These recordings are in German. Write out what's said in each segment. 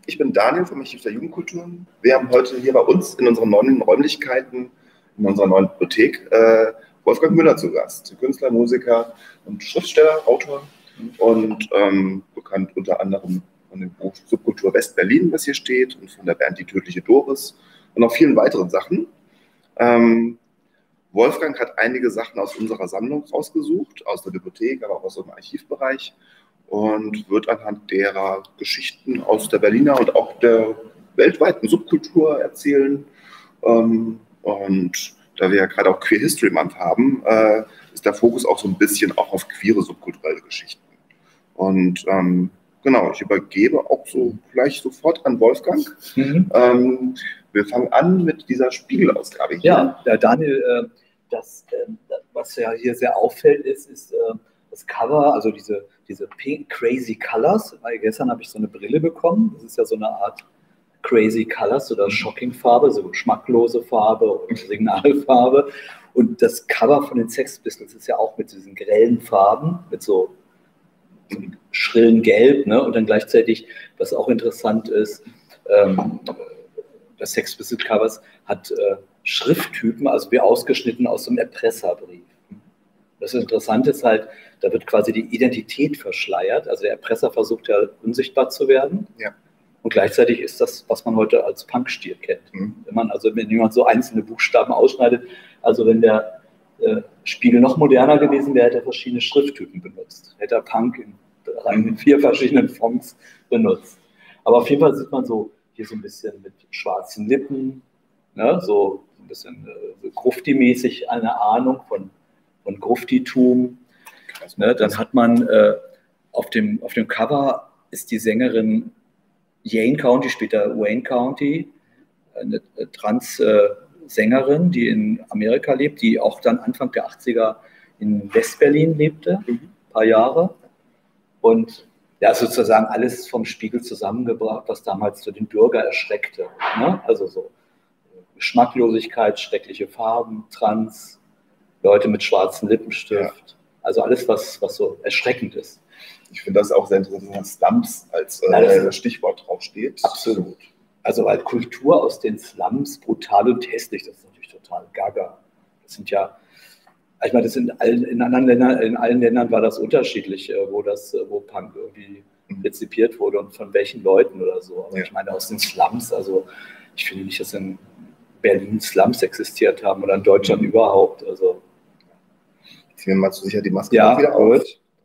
Ich bin Daniel vom Archiv der Jugendkultur. Wir haben heute hier bei uns in unseren neuen Räumlichkeiten, in unserer neuen Bibliothek, Wolfgang Müller zu Gast. Künstler, Musiker und Schriftsteller, Autor und bekannt unter anderem von dem Buch Subkultur West-Berlin, was hier steht, und von der Band Die Tödliche Doris und noch vielen weiteren Sachen. Wolfgang hat einige Sachen aus unserer Sammlung rausgesucht, aus der Bibliothek, aber auch aus dem Archivbereich, und wird anhand derer Geschichten aus der Berliner und auch der weltweiten Subkultur erzählen. Und da wir ja gerade auch Queer History Month haben, ist der Fokus auch so ein bisschen auch auf queere subkulturelle Geschichten. Und genau, ich übergebe auch so gleich sofort an Wolfgang. Wir fangen an mit dieser Spiegelausgabe hier. Ja, Daniel, was ja hier sehr auffällt, ist das Cover, also diese Pink Crazy Colors. Weil gestern habe ich so eine Brille bekommen. Das ist ja so eine Art Crazy Colors oder Shocking Farbe, so geschmacklose Farbe und Signalfarbe. Und das Cover von den Sex Pistols ist ja auch mit diesen grellen Farben, mit so einem schrillen Gelb, ne? Und dann gleichzeitig, was auch interessant ist, das Sex Pistols Covers hat Schrifttypen, also wie ausgeschnitten aus so einem Erpresserbrief. Das Interessante ist halt, da wird quasi die Identität verschleiert. Also der Erpresser versucht ja unsichtbar zu werden. Ja. Und gleichzeitig ist das, was man heute als Punkstil kennt. Wenn jemand so einzelne Buchstaben ausschneidet, also wenn der Spiegel noch moderner gewesen wäre, hätte er verschiedene Schrifttypen benutzt. Hätte er Punk in 4 verschiedenen Fonts benutzt. Aber auf jeden Fall sieht man so hier so ein bisschen mit schwarzen Lippen, ne, so ein bisschen Grufti-mäßig eine Ahnung von Gruftitum. Ne, dann hat man auf dem Cover ist die Sängerin Yane County, später Wayne County, eine Trans-Sängerin, die in Amerika lebt, die auch dann Anfang der 80er in West-Berlin lebte, ein paar Jahre. Und ja, sozusagen alles vom Spiegel zusammengebracht, was damals so den Bürger erschreckte. Ne? Also so Geschmacklosigkeit, schreckliche Farben, Trans, Leute mit schwarzem Lippenstift. Ja. Also alles, was so erschreckend ist. Ich finde das auch sehr interessant, dass Slums als Stichwort draufsteht. Absolut. Also weil Kultur aus den Slums, brutal und hässlich, das ist natürlich total gaga. Das sind ja, ich meine, das in allen Ländern war das unterschiedlich, wo Punk irgendwie rezipiert wurde und von welchen Leuten oder so. Aber ich meine, aus den Slums, also ich finde nicht, dass in Berlin Slums existiert haben oder in Deutschland überhaupt. Also ziehen wir mal zu sicher die Maske wieder auf.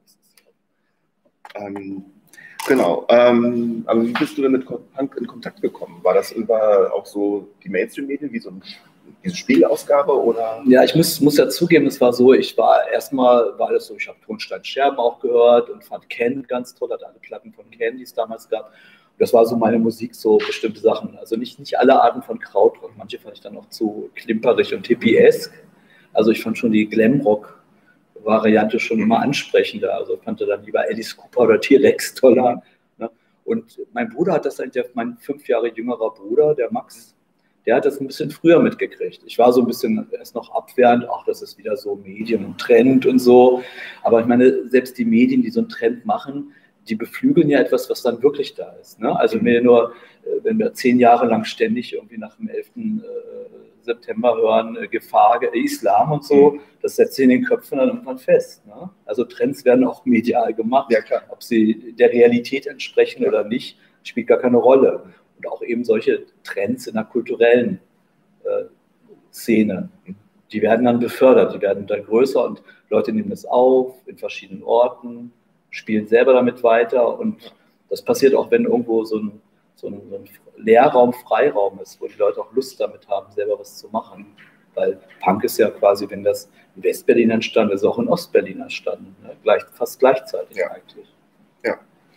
Genau. Aber wie bist du denn mit Punk in Kontakt gekommen? War das über auch so die Mainstream-Medien, wie so diese Spiegelausgabe? Oder? Ja, ich muss ja zugeben, es war so, ich habe Tonstein Scherben auch gehört und fand Ken ganz toll, hatte alle Platten von Ken, die es damals gab. Und das war so meine Musik, so bestimmte Sachen. Also nicht alle Arten von Krautrock. Manche fand ich dann auch zu klimperig und hippiesk. Also ich fand schon die Glamrock-Variante schon immer ansprechender. Also ich fand dann lieber Alice Cooper oder T-Rex toller. Ne? Und mein Bruder hat das eigentlich, mein 5 Jahre jüngerer Bruder, der Max, der hat das ein bisschen früher mitgekriegt. Ich war so ein bisschen erst noch abwehrend, ach, das ist wieder so Medien und Trend und so. Aber ich meine, selbst die Medien, die so einen Trend machen, die beflügeln ja etwas, was dann wirklich da ist. Ne? Also wenn wir 10 Jahre lang ständig irgendwie nach dem 11. September hören, Gefahr, Islam und so, das setzt sich in den Köpfen dann irgendwann fest. Ne? Also Trends werden auch medial gemacht. Ja, klar. Ob sie der Realität entsprechen oder nicht, spielt gar keine Rolle. Und auch eben solche Trends in der kulturellen Szene, die werden dann befördert, die werden dann größer und Leute nehmen es auf in verschiedenen Orten, spielen selber damit weiter und das passiert auch, wenn irgendwo so ein Leerraum, Freiraum ist, wo die Leute auch Lust damit haben, selber was zu machen. Weil Punk ist ja quasi, wenn das in West-Berlin entstanden ist, auch in Ost-Berlin entstanden. Ne? Fast gleichzeitig eigentlich. Ja,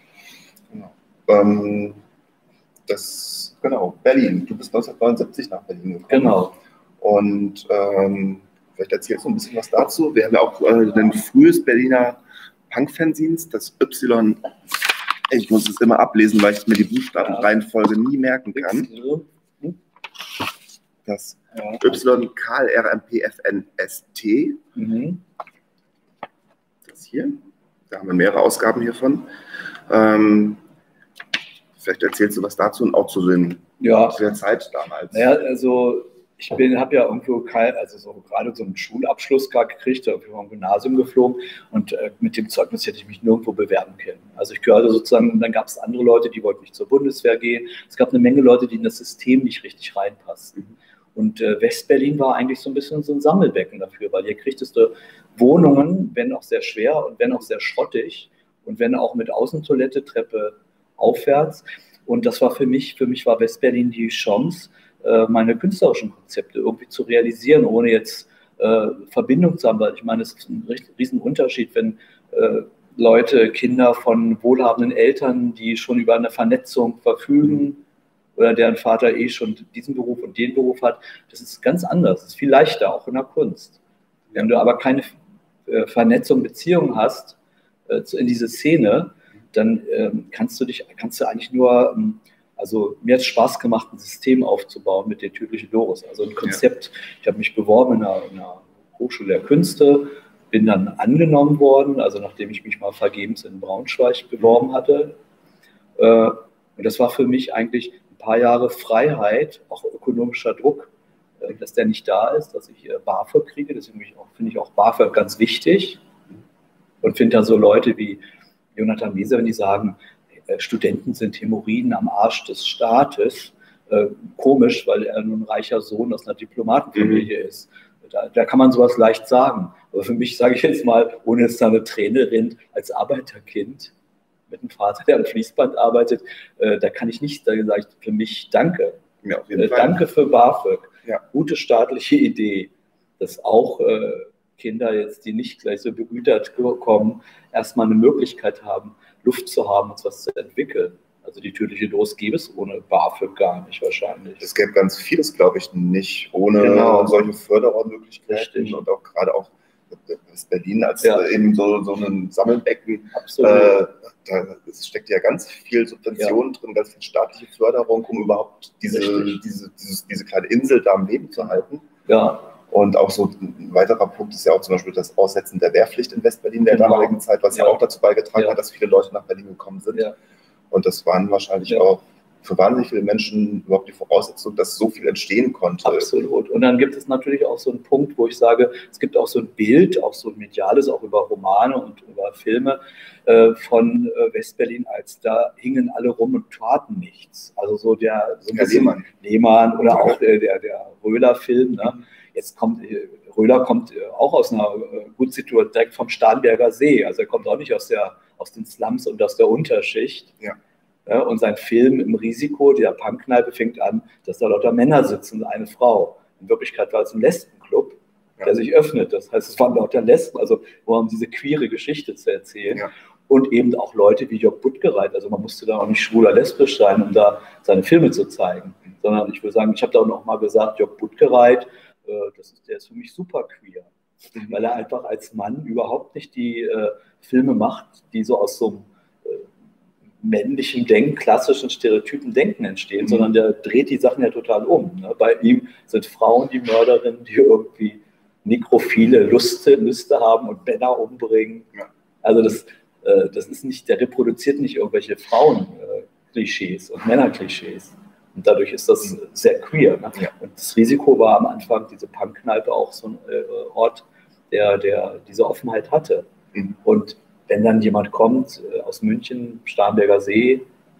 genau. Berlin. Du bist 1979 nach Berlin gekommen. Genau. Und vielleicht erzählst du ein bisschen was dazu. Wir haben ja auch ein frühes Berliner Punk-Fanzines, das Y. Ich muss es immer ablesen, weil ich mir die Buchstabenreihenfolge nie merken kann. Das Y KLRMPFNST. Das hier. Da haben wir mehrere Ausgaben hiervon. Vielleicht erzählst du was dazu und auch zu der Zeit damals. Naja, also ich habe ja irgendwo gerade so einen Schulabschluss gerade gekriegt, irgendwie vom Gymnasium geflogen und mit dem Zeugnis hätte ich mich nirgendwo bewerben können. Also ich gehörte sozusagen, dann gab es andere Leute, die wollten nicht zur Bundeswehr gehen. Es gab eine Menge Leute, die in das System nicht richtig reinpassten. Und Westberlin war eigentlich so ein bisschen so ein Sammelbecken dafür, weil hier kriegtest du Wohnungen, wenn auch sehr schwer und wenn auch sehr schrottig und wenn auch mit Außentoilette, Treppe aufwärts. Und das war für mich war Westberlin die Chance, meine künstlerischen Konzepte irgendwie zu realisieren, ohne jetzt Verbindung zu haben, weil ich meine, es ist ein riesen Unterschied, wenn Leute, Kinder von wohlhabenden Eltern, die schon über eine Vernetzung verfügen oder deren Vater schon diesen Beruf und den Beruf hat, das ist ganz anders, das ist viel leichter, auch in der Kunst. Wenn du aber keine Vernetzung, Beziehung hast in diese Szene, dann kannst du eigentlich nur, also mir hat es Spaß gemacht, ein System aufzubauen mit der Türkliche Doris, also ein Konzept. Ich habe mich beworben in einer Hochschule der Künste, bin dann angenommen worden, also nachdem ich mich mal vergebens in Braunschweig beworben hatte. Und das war für mich eigentlich ein paar Jahre Freiheit, auch ökonomischer Druck, dass der nicht da ist, dass ich BAföG kriege. Deswegen finde ich auch BAföG ganz wichtig und finde da so Leute wie Jonathan Mese, wenn die sagen, Studenten sind Hämorrhoiden am Arsch des Staates, komisch, weil er nur ein reicher Sohn aus einer Diplomatenfamilie ist. Da kann man sowas leicht sagen. Aber für mich, sage ich jetzt mal, ohne dass da eine Träne rinnt, als Arbeiterkind mit einem Vater, der am Fließband arbeitet, da kann ich nicht, da sage ich für mich danke. Ja, auf jeden Fall. Danke für BAföG. Ja. Gute staatliche Idee, dass auch Kinder jetzt, die nicht gleich so begütert kommen, erstmal eine Möglichkeit haben, Luft zu haben und was zu entwickeln. Also die Türkliche Doris gäbe es ohne BAföG gar nicht wahrscheinlich. Es gäbe ganz vieles, glaube ich, nicht ohne solche Fördermöglichkeiten und auch gerade auch Berlin als eben so ein Sammelbecken. Absolut. Da steckt ja ganz viel Subventionen drin, ganz viel staatliche Förderung, um überhaupt diese kleine Insel da am Leben zu halten. Ja. Und auch so ein weiterer Punkt ist ja auch zum Beispiel das Aussetzen der Wehrpflicht in Westberlin der damaligen Zeit, was ja auch dazu beigetragen hat, dass viele Leute nach Berlin gekommen sind. Ja. Und das waren wahrscheinlich auch für wahnsinnig viele Menschen überhaupt die Voraussetzung, dass so viel entstehen konnte. Absolut. Und dann gibt es natürlich auch so einen Punkt, wo ich sage, es gibt auch so ein Bild, auch so ein mediales, auch über Romane und über Filme von Westberlin, als da hingen alle rum und taten nichts. Also so ein bisschen Lehmann oder auch der Röhler-Film. Ne? Jetzt Röhler kommt auch aus einer gut situierten, direkt vom Starnberger See. Also er kommt auch nicht aus den Slums und aus der Unterschicht. Ja. Ja, und sein Film im Risiko, der Punkkneipe, fängt an, dass da lauter Männer sitzen und eine Frau. In Wirklichkeit war es ein Lesbenclub, der sich öffnet. Das heißt, es waren lauter Lesben, also um diese queere Geschichte zu erzählen. Ja. Und eben auch Leute wie Jörg Buttgereit. Also man musste da auch nicht schwul oder lesbisch sein, um da seine Filme zu zeigen. Sondern ich würde sagen, ich habe da auch noch mal gesagt, Jörg Buttgereit, der ist für mich super queer. Weil er einfach als Mann überhaupt nicht die Filme macht, die so aus so einem männlichen Denken, klassischen Stereotypen Denken entstehen, sondern der dreht die Sachen ja total um. Ne? Bei ihm sind Frauen die Mörderinnen, die irgendwie nekrophile Lüste haben und Männer umbringen. Ja. Also das ist nicht, der reproduziert nicht irgendwelche Frauen-Klischees und Männer-Klischees. Und dadurch ist das sehr queer. Ne? Ja. Und das Risiko war am Anfang, diese Punkkneipe, auch so ein Ort, der diese Offenheit hatte. Mhm. Und wenn dann jemand kommt aus München, Starnberger See,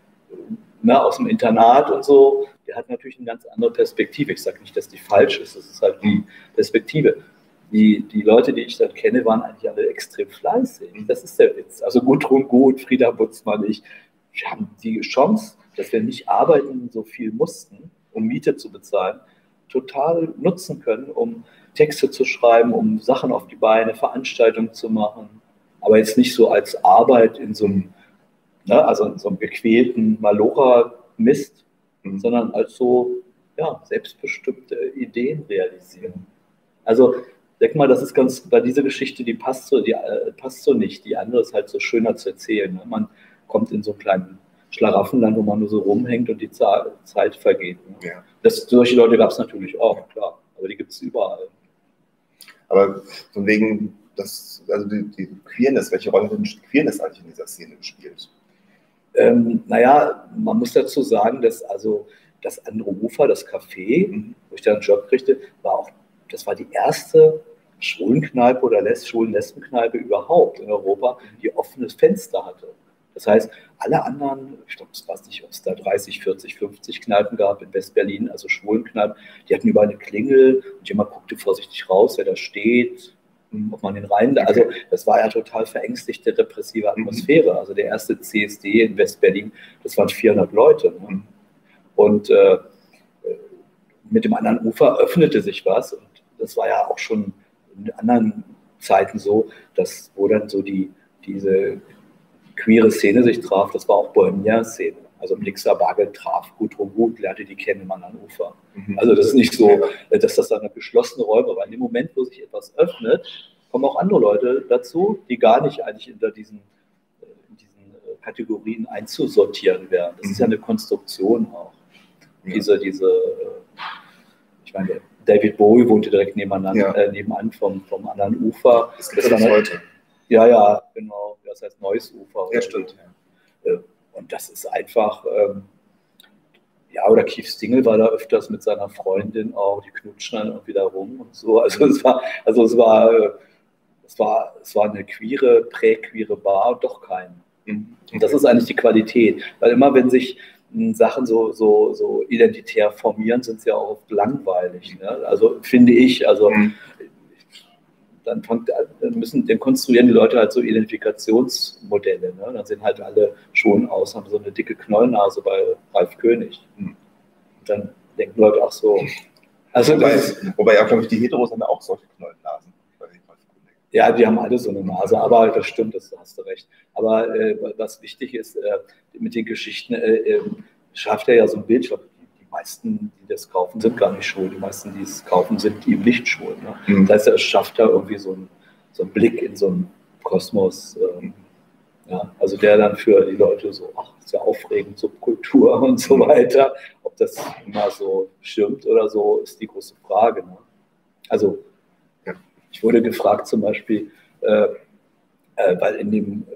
aus dem Internat und so, der hat natürlich eine ganz andere Perspektive. Ich sage nicht, dass die falsch ist, das ist halt die Perspektive. Die Leute, die ich dann kenne, waren eigentlich alle extrem fleißig. Das ist der Witz. Also Gudrun Gut, Frieda Butzmann, wir haben die Chance, dass wir nicht arbeiten so viel mussten, um Miete zu bezahlen, total nutzen können, um Texte zu schreiben, um Sachen auf die Beine, Veranstaltungen zu machen. Aber jetzt nicht so als Arbeit in so einem, in so einem gequälten Malocher-Mist, sondern als so selbstbestimmte Ideen realisieren. Also, sag mal, das ist ganz, bei dieser Geschichte, die passt so nicht. Die andere ist halt so schöner zu erzählen. Ne? Man kommt in so einen kleinen Schlaraffenland, wo man nur so rumhängt und die Zeit vergeht. Ne? Ja. Solche Leute gab es natürlich auch, klar. Aber die gibt es überall. Aber von wegen, die Queerness, welche Rolle hat denn Queerness eigentlich in dieser Szene gespielt? Naja, man muss dazu sagen, dass also das andere Ufer, das Café, wo ich dann einen Job kriegte, das war die erste Schwulenkneipe oder Schwulen-Lesbenkneipe überhaupt in Europa, die offenes Fenster hatte. Das heißt, alle anderen, ich glaube, ich weiß nicht, ob es da 30, 40, 50 Kneipen gab in West-Berlin, also Schwulenkneipen, die hatten überall eine Klingel und jemand guckte vorsichtig raus, wer da steht, ob man den rein. Also das war ja total verängstigte, repressive Atmosphäre. Also der erste CSD in West-Berlin, das waren 400 Leute. Ne? Und mit dem anderen Ufer öffnete sich was. Und das war ja auch schon in anderen Zeiten so, dass wo dann so diese queere Szene sich traf, das war auch Bohemian-Szene. Also Blixer Bargeld traf Gudrun Gut, lernte die kennen im anderen Ufer. Also das ist nicht so, dass das dann eine geschlossene Räume war. In dem Moment, wo sich etwas öffnet, kommen auch andere Leute dazu, die gar nicht eigentlich in diesen Kategorien einzusortieren wären. Das ist ja eine Konstruktion auch. Ich meine, David Bowie wohnte direkt nebenan vom anderen Ufer. Das gibt es heute. Ja, genau. Das heißt Neues Ufer. Ja, stimmt. Und das ist einfach, oder Keith Stingel war da öfters mit seiner Freundin auch, die knutschen dann irgendwie da rum und so. Also es war eine präqueere Bar und doch keine. Und das ist eigentlich die Qualität. Weil immer, wenn sich Sachen so identitär formieren, sind sie ja auch oft langweilig. Ne? Also finde ich, dann konstruieren die Leute halt so Identifikationsmodelle. Ne? Dann sehen halt alle schon aus, haben so eine dicke Knollnase bei Ralf König. Und dann denken Leute auch so. Also wobei ja, glaube ich, die Heteros haben ja auch solche Knollnasen. Ja, die haben alle so eine Nase, aber das stimmt, das hast du recht. Aber was wichtig ist, mit den Geschichten schafft er ja so ein Bild. Die meisten, die das kaufen, sind gar nicht schwul. Die meisten, die es kaufen, sind eben nicht schwul. Ne? Das heißt, er schafft da irgendwie so einen Blick in so einen Kosmos. Also der dann für die Leute so, ist ja aufregend, Subkultur und so weiter. Ob das immer so stimmt oder so, ist die große Frage. Ne? Also ich wurde gefragt zum Beispiel, weil in dem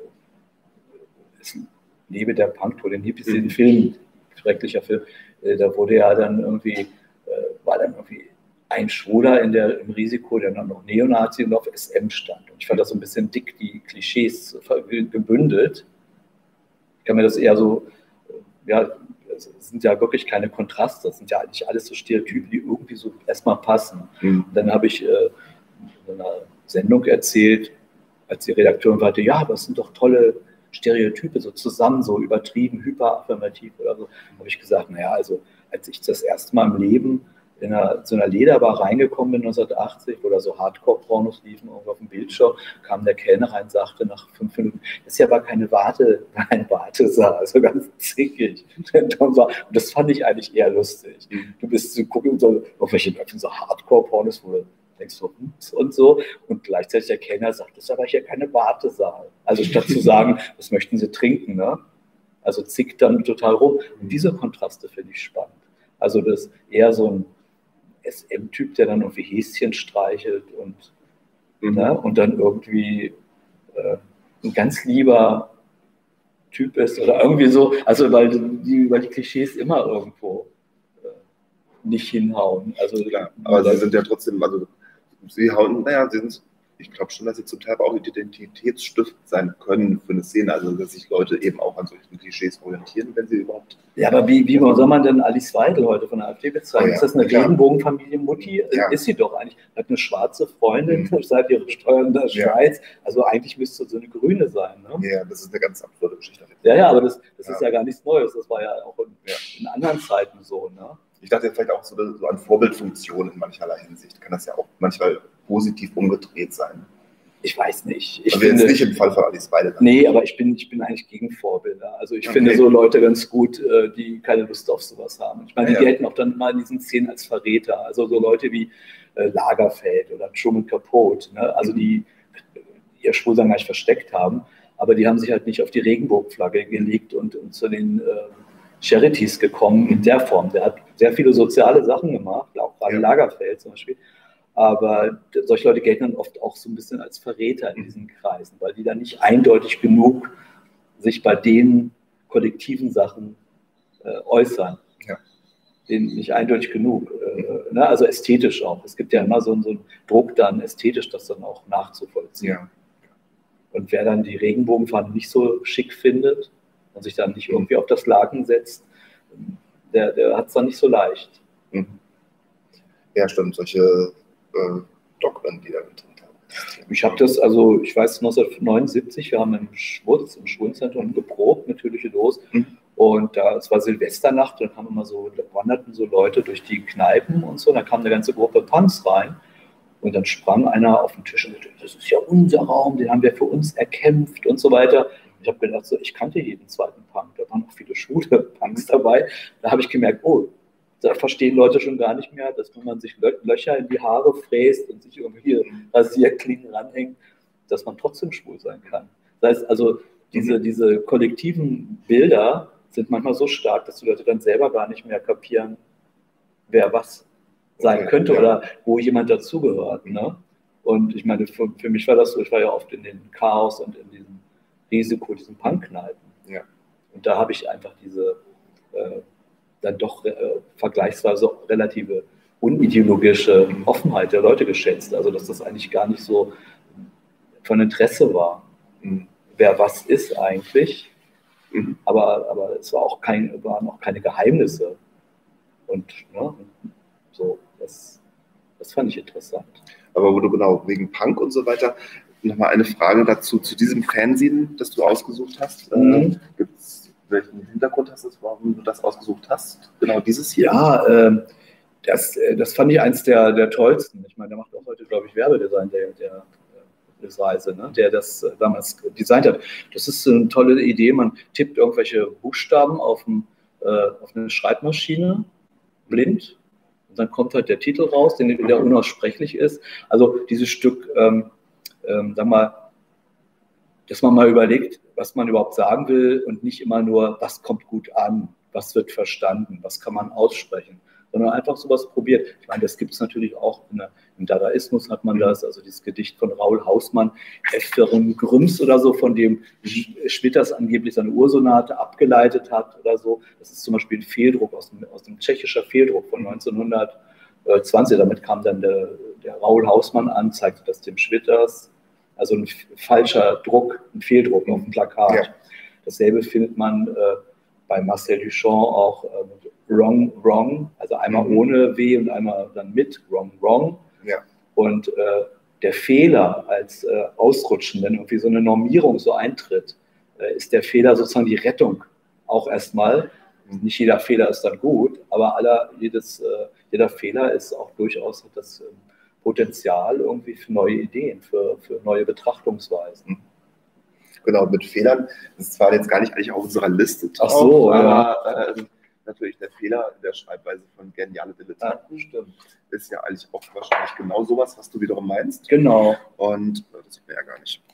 Liebe der Punkrock, den Hippies, den Film, schrecklicher Film, da wurde ja dann war dann irgendwie ein Schwuler im Risiko, der dann noch Neonazi und auf SM stand. Und ich fand das so ein bisschen dick, die Klischees gebündelt. Ich kann mir das eher so, es sind ja wirklich keine Kontraste, das sind ja nicht alles so Stereotypen, die irgendwie so erstmal passen. Dann habe ich in einer Sendung erzählt, als die Redakteurin sagte, ja, das sind doch tolle Stereotype, so zusammen, so übertrieben, hyperaffirmativ oder so. Habe ich gesagt, naja, also als ich das erste Mal im Leben in so einer Lederbar reingekommen bin, 1980, oder so Hardcore-Pornos liefen irgendwo auf dem Bildschirm, kam der Kellner rein und sagte nach 5 Minuten, das ist ja aber kein Wartesaal, also ganz zickig. Und das fand ich eigentlich eher lustig. Du bist zu gucken, so irgendwelche so Hardcore-Pornos, wo du denkst so, und so, und gleichzeitig der Kellner sagt, das ist aber hier keine Wartesaal. Also statt zu sagen, was möchten Sie trinken, ne? Also zickt dann total rum. Und diese Kontraste finde ich spannend. Also das ist eher so ein SM-Typ, der dann irgendwie Häschen streichelt und dann irgendwie ein ganz lieber Typ ist oder irgendwie so, also weil die Klischees immer irgendwo nicht hinhauen. Also, klar, aber sie sind ja trotzdem, ich glaube schon, dass sie zum Teil auch identitätsstiftend sein können für eine Szene, also dass sich Leute eben auch an solchen Klischees orientieren, wenn sie überhaupt... Ja, aber wie soll man denn Alice Weidel heute von der AfD bezeichnen? Ist das eine Regenbogenfamilie Mutti? Ja. Ist sie doch eigentlich. Hat eine schwarze Freundin, seit ihre Steuern in der Schweiz. Also eigentlich müsste so eine Grüne sein. Ne? Ja, das ist eine ganz absurde Geschichte. Ja, aber das ist ja gar nichts Neues. Das war ja auch in anderen Zeiten so. Ne? Ich dachte vielleicht auch so an Vorbildfunktion in mancherlei Hinsicht. Kann das ja auch manchmal positiv umgedreht sein. Ich weiß nicht. Ich finde, jetzt nicht im Fall von Alice Weidel. Nee, aber ich bin eigentlich gegen Vorbilder. Also ich finde so Leute ganz gut, die keine Lust auf sowas haben. Ich meine, die gelten auch dann mal in diesen Szenen als Verräter. Also so Leute wie Lagerfeld oder Truman Capote, ne? Also die ihr Schwulsein gar nicht versteckt haben, aber die haben sich halt nicht auf die Regenbogenflagge gelegt und zu den Charities gekommen in der Form. Der hat sehr viele soziale Sachen gemacht, auch gerade Lagerfeld zum Beispiel. Aber solche Leute gelten dann oft auch so ein bisschen als Verräter in diesen Kreisen, weil die dann nicht eindeutig genug sich bei denen kollektiven Sachen äußern. Ja. Den nicht eindeutig genug. Ne? Also ästhetisch auch. Es gibt ja immer so einen Druck dann, ästhetisch das dann auch nachzuvollziehen. Ja. Und wer dann die Regenbogenfahnen nicht so schick findet und sich dann nicht irgendwie auf das Laken setzt, der hat es dann nicht so leicht. Ja, stimmt, solche Dogmen, die da mit drin haben. Ich habe das, also ich weiß, 1979, wir haben im Schwurzentrum geprobt mit Tödliche Los. Und es war Silvesternacht, dann wanderten so Leute durch die Kneipen und so, da kam eine ganze Gruppe Punks rein. Und dann sprang einer auf den Tisch und sagte, das ist ja unser Raum, den haben wir für uns erkämpft und so weiter. Ich habe gedacht, so, ich kannte jeden zweiten Punk, da waren auch viele schwule Punks dabei. Da habe ich gemerkt, oh, da verstehen Leute schon gar nicht mehr, dass wenn man sich Löcher in die Haare fräst und sich irgendwie Rasierklingen ranhängt, dass man trotzdem schwul sein kann. Das heißt also, diese kollektiven Bilder sind manchmal so stark, dass die Leute dann selber gar nicht mehr kapieren, wer was sein könnte oder wo jemand dazugehört. Ne? Und ich meine, für mich war das so, ich war ja oft in den Chaos und in diesem Risiko, diesen Punk-Kneipen. Ja. Und da habe ich einfach diese dann doch vergleichsweise relative unideologische Offenheit der Leute geschätzt. Also dass das eigentlich gar nicht so von Interesse war, wer was ist eigentlich. Aber es waren auch keine Geheimnisse. Und ne, so, das fand ich interessant. Aber wo du genau wegen Punk und so weiter, nochmal eine Frage dazu, zu diesem Fernsehen, das du ausgesucht hast. Welchen Hintergrund hast du, warum du das ausgesucht hast? Genau dieses hier? Ja, das fand ich eins der tollsten. Ich meine, der macht auch heute, glaube ich, Werbedesign, der Reise, ne? Der das damals designt hat. Das ist eine tolle Idee. Man tippt irgendwelche Buchstaben auf eine Schreibmaschine, blind, und dann kommt halt der Titel raus, der unaussprechlich ist. Also dieses Stück, sag mal, dass man mal überlegt, was man überhaupt sagen will und nicht immer nur, was kommt gut an, was wird verstanden, was kann man aussprechen, sondern einfach sowas probiert. Ich meine, das gibt es natürlich auch im Dadaismus hat man das, also dieses Gedicht von Raoul Hausmann, Äfferen Grüms oder so, von dem Schwitters angeblich seine Ursonate abgeleitet hat oder so. Das ist zum Beispiel ein Fehldruck aus dem tschechischer Fehldruck von 1920. Damit kam dann der Raoul Hausmann an, zeigte das dem Schwitters. Also ein falscher Druck, ein Fehldruck auf dem Plakat. Ja. Dasselbe findet man bei Marcel Duchamp auch mit Wrong, Wrong, also einmal ohne W und einmal dann mit Wrong, Wrong. Ja. Und der Fehler als Ausrutschen, wenn irgendwie so eine Normierung so eintritt, ist der Fehler sozusagen die Rettung auch erstmal. Nicht jeder Fehler ist dann gut, aber jeder Fehler ist auch durchaus das Potenzial irgendwie für neue Ideen, für neue Betrachtungsweisen. Genau, mit Fehlern. Das ist zwar jetzt gar nicht eigentlich auf unserer Liste drauf, ach so, aber natürlich der Fehler in der Schreibweise von Geniale Dilettanten ist ja eigentlich auch wahrscheinlich genau sowas, was du wiederum meinst. Genau. Und das sieht man ja gar nicht.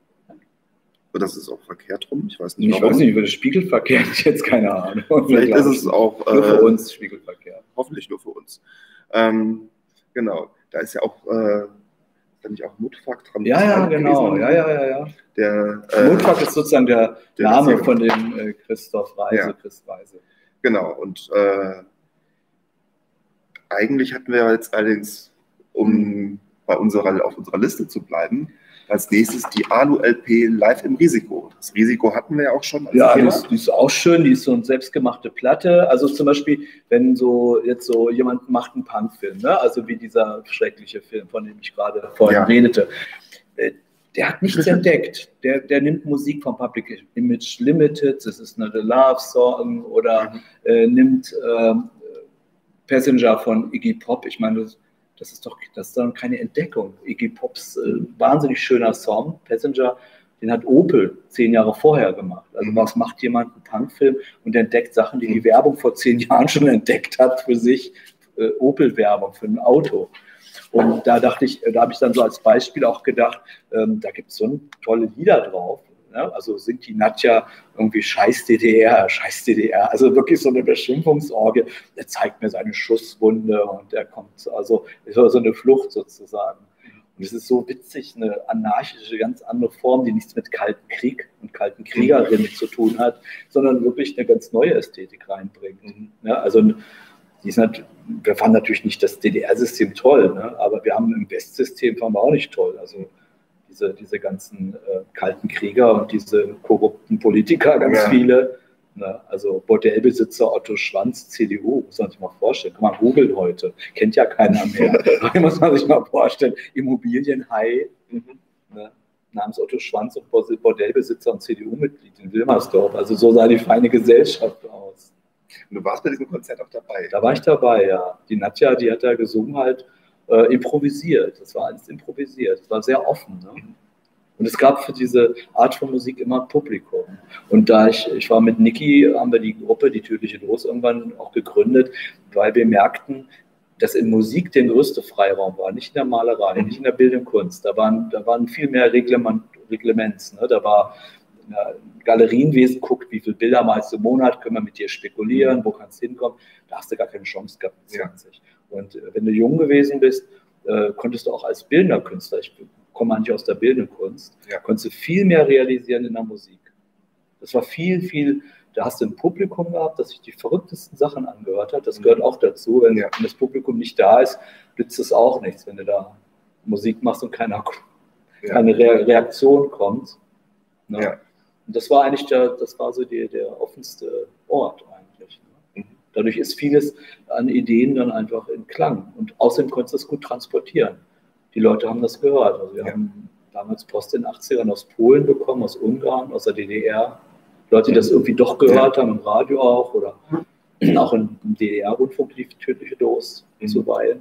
Das ist auch verkehrt rum, ich weiß nicht warum. Ich weiß nicht, über das Spiegelverkehr ist jetzt keine Ahnung. Vielleicht ist es auch nur für uns Spiegelverkehr. Hoffentlich nur für uns. Genau, da ist ja auch nicht auch Mutfak dran. Ja, genau. Ja. Mutfak ist sozusagen der Name von dem Christoph Reise, ja. Christ Reise. Genau, und eigentlich hatten wir jetzt allerdings, um auf unserer Liste zu bleiben, als nächstes die Alu-LP Live im Risiko. Das Risiko hatten wir ja auch schon. Ja, die ist auch schön, die ist so eine selbstgemachte Platte. Also zum Beispiel, wenn jetzt jemand macht einen Punkfilm, ne? Also wie dieser schreckliche Film, von dem ich gerade vorhin redete. Der hat nichts entdeckt. Der nimmt Musik vom Public Image Limited, das ist eine The Love Song, oder nimmt Passenger von Iggy Pop. Ich meine, das ist dann keine Entdeckung. Iggy Pops wahnsinnig schöner Song, Passenger, den hat Opel 10 Jahre vorher gemacht. Also was macht jemand einen Punkfilm und entdeckt Sachen, die die Werbung vor 10 Jahren schon entdeckt hat für sich, Opel-Werbung für ein Auto. Und da habe ich dann so als Beispiel auch gedacht, da gibt es so tolle Lieder drauf. Ne? Also singt die Nadja irgendwie Scheiß DDR, Scheiß DDR. Also wirklich so eine Beschimpfungsorgie. Er zeigt mir seine Schusswunde und er kommt, also ist so eine Flucht sozusagen. Und es ist so witzig, eine anarchische, ganz andere Form, die nichts mit Kalten Krieg und Kalten Kriegerinnen zu tun hat, sondern wirklich eine ganz neue Ästhetik reinbringt. Ja, also die ist wir fanden natürlich nicht das DDR-System toll, ne? Aber wir haben im Westsystem fanden wir auch nicht toll. Also diese ganzen kalten Krieger und diese korrupten Politiker, ganz viele. Ne? Also Bordellbesitzer Otto Schwanz, CDU, muss man sich mal vorstellen. Kann man googeln heute, kennt ja keiner mehr. Muss man sich mal vorstellen. Immobilienhai, ne? Namens Otto Schwanz und Bordellbesitzer und CDU-Mitglied in Wilmersdorf. Also so sah die feine Gesellschaft aus. Und du warst bei diesem Konzert auch dabei? Da war ich dabei, ja. Die Nadja, die hat da gesungen halt, improvisiert. Das war alles improvisiert. Das war sehr offen. Ne? Und es gab für diese Art von Musik immer ein Publikum. Und da ich war mit Niki, haben wir die Gruppe, die Tödliche Dos, irgendwann auch gegründet, weil wir merkten, dass in Musik der größte Freiraum war, nicht in der Malerei, nicht in der bildenden Kunst. Da waren viel mehr Reglements. Ne? Da war Galerienwesen, guckt, wie viele Bilder malst du im Monat, können wir mit dir spekulieren, wo kannst du hinkommen. Da hast du gar keine Chance gehabt mit 20. Ja. Und wenn du jung gewesen bist, konntest du auch als bildender Künstler, ich komme eigentlich aus der bildenden Kunst, konntest du viel mehr realisieren in der Musik. Das war viel, da hast du ein Publikum gehabt, das sich die verrücktesten Sachen angehört hat. Das gehört auch dazu. Wenn das Publikum nicht da ist, nützt es auch nichts, wenn du da Musik machst und keine Reaktion kommt. Ne? Ja. Und das war eigentlich der offenste Ort eigentlich. Ne? Dadurch ist vieles an Ideen dann einfach in Klang. Und außerdem konntest du es gut transportieren. Die Leute haben das gehört. Also wir haben damals Post in den 80ern aus Polen bekommen, aus Ungarn, aus der DDR. Leute, die das irgendwie doch gehört haben, im Radio auch oder auch im DDR-Rundfunk lief Tödliche Dos zuweilen.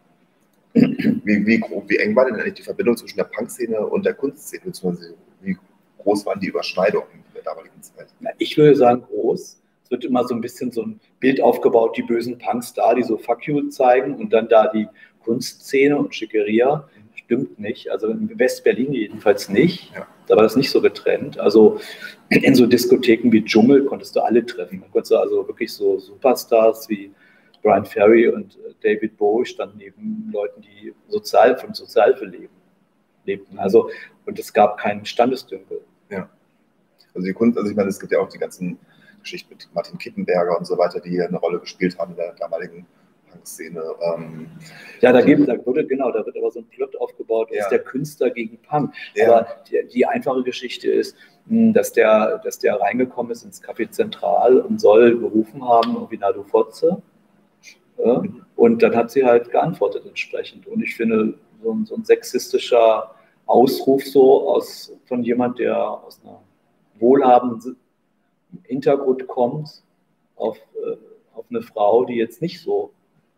Wie eng war denn eigentlich die Verbindung zwischen der Punkszene und der Kunstszene? Wie groß waren die Überschneidungen in der damaligen Zeit? Na, ich würde sagen groß. Es wird immer so ein bisschen so ein Bild aufgebaut, die bösen Punks da, die so Fuck you zeigen und dann da die Kunstszene und Schickeria. Stimmt nicht. Also in West-Berlin jedenfalls nicht. Ja. Da war das nicht so getrennt. Also in so Diskotheken wie Dschungel konntest du alle treffen. Da konntest du also wirklich so Superstars wie Brian Ferry und David Bowie standen neben Leuten, die von Sozialhilfe lebten. Also, und es gab keinen Standesdünkel. Ja. Also die Kunst, ich meine, es gibt ja auch die ganzen Geschichten mit Martin Kippenberger und so weiter, die hier eine Rolle gespielt haben in der damaligen Punk-Szene. Ja, da wird aber so ein Plot aufgebaut, ist der Künstler gegen Punk. Ja. Aber die einfache Geschichte ist, dass der reingekommen ist ins Café Zentral und soll gerufen haben, irgendwie Nado Fotze. Ja, und dann hat sie halt geantwortet entsprechend. Und ich finde, so ein sexistischer Ausruf von jemand, der aus einer wohlhabenden Hintergrund kommt, auf eine Frau, die jetzt nicht so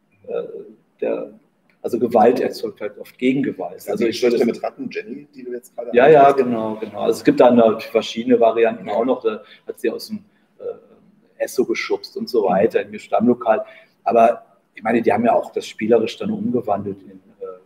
also Gewalt erzeugt halt oft Gegengewalt. Also ich würde mit Ratten Jenny, die du jetzt gerade Ja, genau. Also es gibt dann verschiedene Varianten auch noch. Da hat sie aus dem Esso geschubst und so weiter im Stammlokal. Aber ich meine, die haben ja auch das spielerisch dann umgewandelt in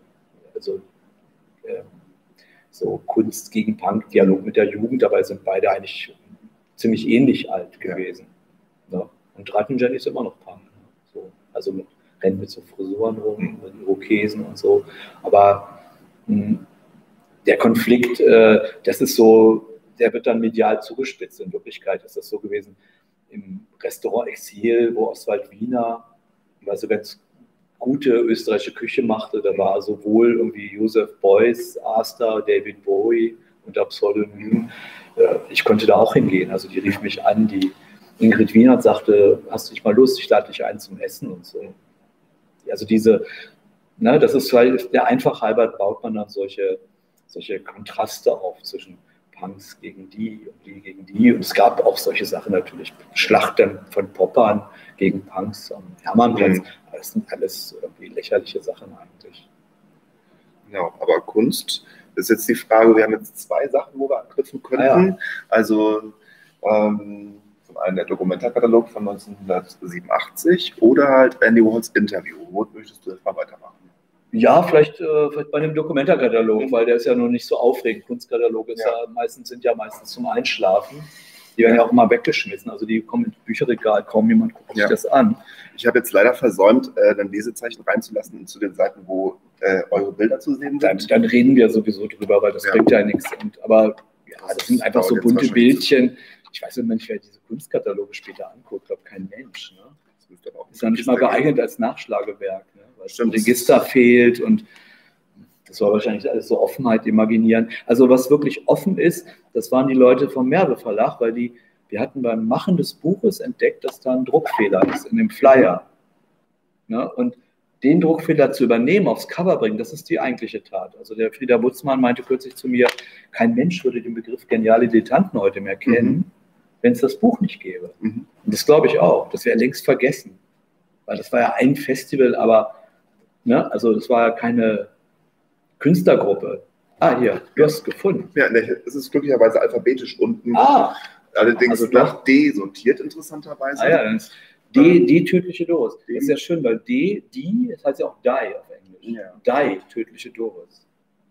so Kunst gegen Punk, Dialog mit der Jugend. Dabei sind beide eigentlich ziemlich ähnlich alt gewesen. Ja. Und Ratten Jenny ist immer noch Punk. So, also rennt mit so Frisuren rum, mit Irokesen und so. Aber der Konflikt, das ist so, der wird dann medial zugespitzt. In Wirklichkeit ist das so gewesen im Restaurant Exil, wo Oswald Wiener so ganz gute österreichische Küche machte. Da war sowohl irgendwie Joseph Beuys, Asta, David Bowie unter Pseudonym. Ich konnte da auch hingehen. Also die rief mich an, die Ingrid Wiener sagte, hast du nicht mal Lust, ich lade dich ein zum Essen und so. Also das ist halt, der Einfachheit halber baut man dann solche Kontraste auf zwischen Punks gegen die und die gegen die. Und es gab auch solche Sachen natürlich, Schlachten von Poppern gegen Punks am Hermannplatz. Das sind alles irgendwie lächerliche Sachen eigentlich. Genau, aber Kunst ist jetzt die Frage, wir haben jetzt zwei Sachen, wo wir anknüpfen könnten. Also zum einen der Dokumentarkatalog von 1987 oder halt Andy Warhols Interview. Wo möchtest du jetzt mal weitermachen? Ja, vielleicht bei dem Dokumentarkatalog, weil der ist ja noch nicht so aufregend. Kunstkatalog ist meistens zum Einschlafen. Die werden ja auch immer weggeschmissen. Also die kommen ins Bücherregal, kaum jemand guckt sich das an. Ich habe jetzt leider versäumt, dann Lesezeichen reinzulassen zu den Seiten, wo eure Bilder zu sehen sind. Dann reden wir sowieso drüber, weil das bringt ja nichts. Aber ja, das sind einfach so bunte Bildchen. Ich weiß nicht, wer diese Kunstkataloge später anguckt, glaube kein Mensch. Ne? Das ist dann nicht mal geeignet als Nachschlagewerk, ne? Weil ein Register fehlt und das war wahrscheinlich alles so Offenheit imaginieren. Also was wirklich offen ist, das waren die Leute vom Merve Verlag, weil wir hatten beim Machen des Buches entdeckt, dass da ein Druckfehler ist in dem Flyer. Ne? Und den Druckfehler zu übernehmen, aufs Cover bringen, das ist die eigentliche Tat. Also der Frieder Butzmann meinte kürzlich zu mir, kein Mensch würde den Begriff geniale Dilettanten heute mehr kennen, wenn es das Buch nicht gäbe. Und das glaube ich auch. Das wäre längst vergessen. Weil das war ja ein Festival, aber ne, also das war ja keine Künstlergruppe. Ah, hier, du hast es gefunden. Ja, es ist glücklicherweise alphabetisch unten. Allerdings also nach D sortiert, interessanterweise. Ah ja, dann ist D, tödliche Doris. Das ist ja schön, weil das heißt ja auch Die auf Englisch. Ja. Die, tödliche Doris.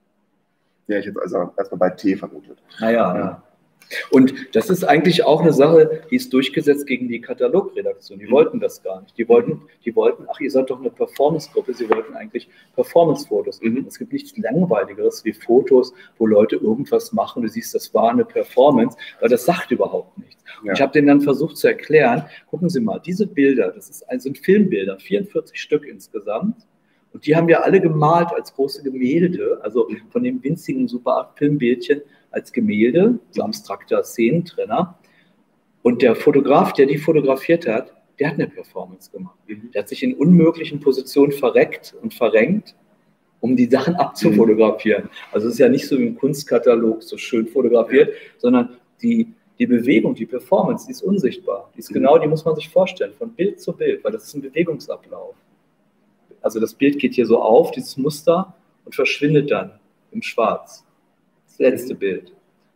Ja, ich hätte also erstmal bei T vermutet. Ja. Und das ist eigentlich auch eine Sache, die ist durchgesetzt gegen die Katalogredaktion. Die wollten das gar nicht. Die wollten, ach, ihr seid doch eine Performance-Gruppe, sie wollten eigentlich Performance-Fotos. Es gibt nichts Langweiligeres wie Fotos, wo Leute irgendwas machen, du siehst, das war eine Performance, weil das sagt überhaupt nichts. Und ich habe denen dann versucht zu erklären, gucken Sie mal, diese Bilder, sind Filmbilder, 44 Stück insgesamt. Und die haben wir alle gemalt als große Gemälde, also von dem winzigen Super 8 Filmbildchen als Gemälde, so abstrakter Szenentrenner. Und der Fotograf, der die fotografiert hat, der hat eine Performance gemacht. Der hat sich in unmöglichen Positionen verreckt und verrenkt, um die Sachen abzufotografieren. Also es ist ja nicht so wie im Kunstkatalog so schön fotografiert, sondern die Bewegung, die Performance, die ist unsichtbar. Die ist genau, die muss man sich vorstellen, von Bild zu Bild, weil das ist ein Bewegungsablauf. Also das Bild geht hier so auf, dieses Muster, und verschwindet dann im Schwarz. Das letzte Bild.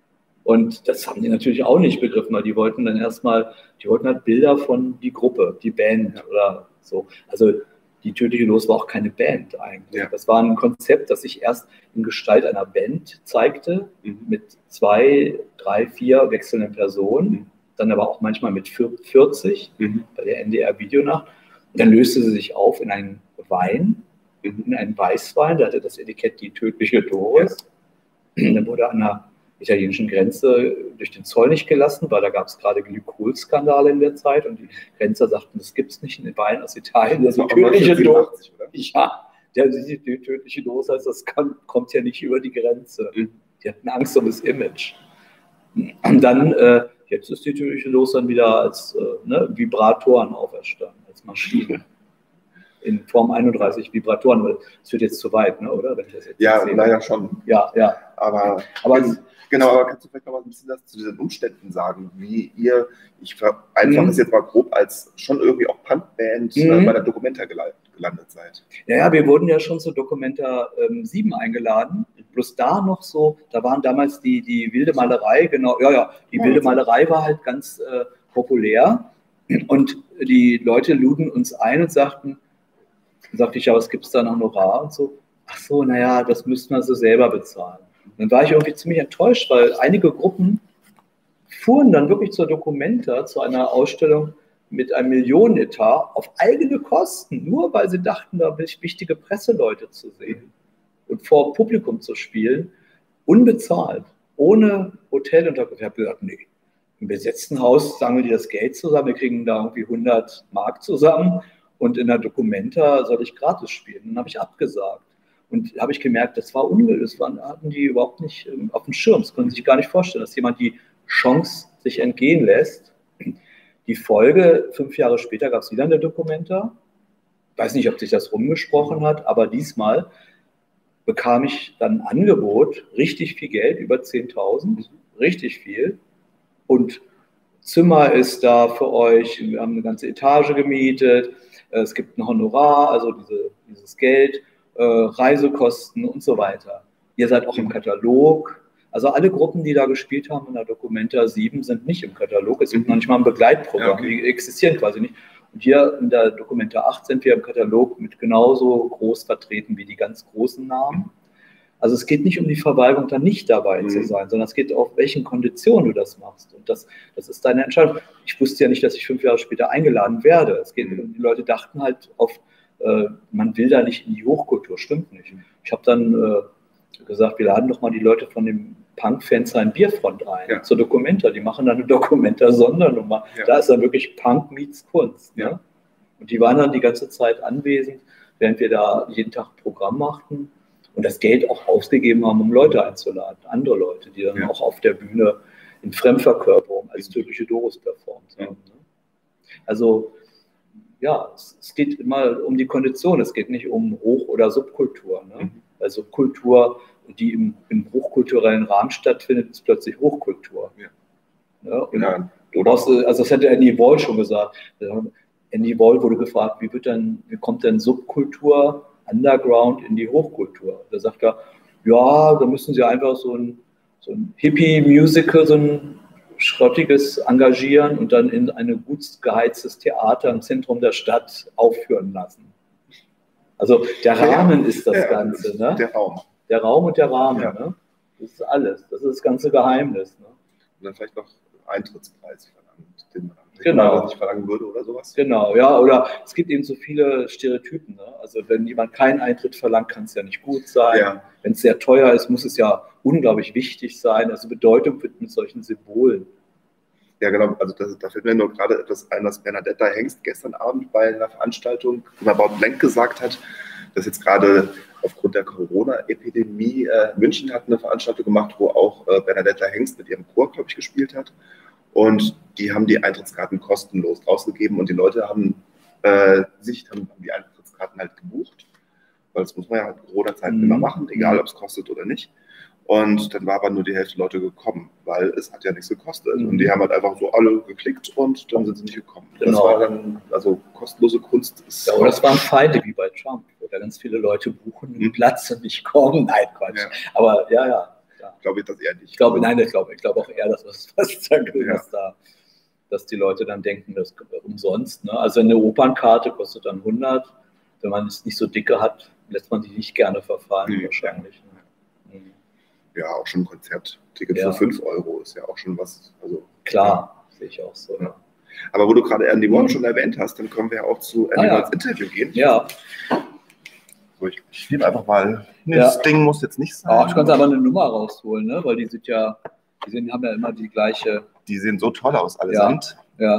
Und das haben die natürlich auch nicht begriffen, weil die wollten dann die wollten halt Bilder von die Gruppe, die Band oder so. Also die Tödliche Doris war auch keine Band eigentlich. Ja. Das war ein Konzept, das sich erst in Gestalt einer Band zeigte, mit 2, 3, 4 wechselnden Personen, dann aber auch manchmal mit 40 bei der NDR Videonacht. Und dann löste sie sich auf in einen Wein, in einen Weißwein, da hatte das Etikett die Tödliche Doris. Dann wurde an der italienischen Grenze durch den Zoll nicht gelassen, weil da gab es gerade Glykolskandale in der Zeit und die Grenzer sagten, das gibt es nicht in den Wein aus Italien. Das ist die Tödliche Doris. Ja, die Tödliche Doris heißt, das kommt ja nicht über die Grenze. Die hatten Angst um das Image. Und dann, jetzt ist die Tödliche Doris dann wieder als Vibratoren auferstanden, als Maschine. In Form 31 Vibratoren, weil es wird jetzt zu weit, ne, oder? Wenn ich das jetzt leider schon. Ja. Aber kannst du vielleicht noch mal ein bisschen das zu diesen Umständen sagen, wie ihr, ich vereinfache es jetzt mal grob, als schon irgendwie auch Punkband bei der Documenta gelandet seid? Ja, wir wurden ja schon zur Documenta 7 eingeladen, bloß da noch so, da waren damals die wilde Malerei, die wilde Malerei war halt ganz populär und die Leute luden uns ein und sagte ich, ja, was gibt es da noch Honorar und so? Ach so, naja, das müssten wir so selber bezahlen. Und dann war ich irgendwie ziemlich enttäuscht, weil einige Gruppen fuhren dann wirklich zur Documenta, zu einer Ausstellung mit einem Millionenetat auf eigene Kosten, nur weil sie dachten, da wichtige Presseleute zu sehen und vor Publikum zu spielen, unbezahlt, ohne Hotelunterkunft. Ich habe gesagt, nee, im besetzten Haus sammeln die das Geld zusammen, wir kriegen da irgendwie 100 Mark zusammen. Und in der Documenta soll ich gratis spielen. Dann habe ich abgesagt. Und habe ich gemerkt, das war unmöglich. Das hatten die überhaupt nicht auf dem Schirm. Das konnten sie sich gar nicht vorstellen, dass jemand die Chance sich entgehen lässt. Die Folge, 5 Jahre später, gab es wieder eine Documenta. Ich weiß nicht, ob sich das rumgesprochen hat, aber diesmal bekam ich dann ein Angebot, richtig viel Geld, über 10.000, richtig viel. Und Zimmer ist da für euch, wir haben eine ganze Etage gemietet. Es gibt ein Honorar, also dieses Geld, Reisekosten und so weiter. Ihr seid auch im Katalog. Also alle Gruppen, die da gespielt haben in der Documenta 7, sind nicht im Katalog. Es gibt noch nicht mal ein Begleitprogramm. Die existieren quasi nicht. Und hier in der Documenta 8 sind wir im Katalog mit genauso groß vertreten wie die ganz großen Namen. Also es geht nicht um die Verweigerung, da nicht dabei zu sein, sondern es geht auf welchen Konditionen du das machst. Und das ist deine Entscheidung. Ich wusste ja nicht, dass ich 5 Jahre später eingeladen werde. Die Leute dachten halt man will da nicht in die Hochkultur, stimmt nicht. Ich habe dann gesagt, wir laden doch mal die Leute von dem Punk-Fans ein Bierfront ein, zur Documenta. Die machen dann eine Documenta-Sondernummer. Ja. Da ist dann wirklich Punk meets Kunst. Ne? Und die waren dann die ganze Zeit anwesend, während wir da jeden Tag Programm machten und das Geld auch ausgegeben haben, um Leute einzuladen, andere Leute, die dann auch auf der Bühne in Fremdverkörperung als tödliche Doris performt haben. Ne? Also ja, es geht immer um die Kondition, es geht nicht um Hoch- oder Subkultur. Ne? Also Kultur, die im hochkulturellen Rahmen stattfindet, ist plötzlich Hochkultur. Ja, du brauchst, also das hätte Andy Wall schon gesagt. Andy Wall wurde gefragt, wie kommt denn Subkultur, Underground in die Hochkultur? Da sagt er, ja, da müssen sie einfach so ein Hippie-Musical, so ein Schrottiges engagieren und dann in ein gut geheiztes Theater im Zentrum der Stadt aufführen lassen. Also der Rahmen ist das Ganze. Ne? Der Raum. Der Raum und der Rahmen. Ne? Das ist alles. Das ist das ganze Geheimnis. Ne? Und dann vielleicht noch Eintrittspreis verlangen, den man nicht verlangen würde oder sowas. Genau, ja. Oder es gibt eben so viele Stereotypen. Ne? Also wenn jemand keinen Eintritt verlangt, kann es ja nicht gut sein. Ja. Wenn es sehr teuer ist, muss es ja unglaublich wichtig sein. Also Bedeutung wird mit solchen Symbolen. Ja, genau. Also da fällt mir nur gerade etwas ein, was Bernadetta Hengst gestern Abend bei einer Veranstaltung über About Blank gesagt hat, dass jetzt gerade aufgrund der Corona-Epidemie München hat eine Veranstaltung gemacht, wo auch Bernadetta Hengst mit ihrem Chor, glaube ich, gespielt hat. Und die haben die Eintrittskarten kostenlos ausgegeben und die Leute haben die Eintrittskarten halt gebucht, weil das muss man ja in Corona-Zeiten immer machen, egal ob es kostet oder nicht. Und dann war aber nur die Hälfte Leute gekommen, weil es hat ja nichts gekostet. Und die haben halt einfach so alle geklickt und dann sind sie nicht gekommen. Genau. Das war dann, also kostenlose Kunst ist... Ja, aber das waren Feinde wie bei Trump, wo da ganz viele Leute buchen einen Platz und nicht kommen. Nein, Quatsch. Ja. Aber ja. Glaube ich das eher nicht. Ich glaube auch eher, dass die Leute dann denken, das ist umsonst. Ne? Also eine Opernkarte kostet dann 100. Wenn man es nicht so dicke hat, lässt man sich nicht gerne verfallen, wahrscheinlich. Ne? Ja, auch schon ein Konzertticket für 5 € ist ja auch schon was. Also, klar, sehe ich auch so. Ja. Aber wo du gerade Andy Wall schon erwähnt hast, dann können wir ja auch zu Andy Walls Interview gehen. Ja. So, ich nehme einfach mal. Das Ding muss jetzt nicht sein. Ich konnte aber eine Nummer rausholen, ne? Weil haben ja immer die gleiche. Die sehen so toll aus, allesamt. Ja.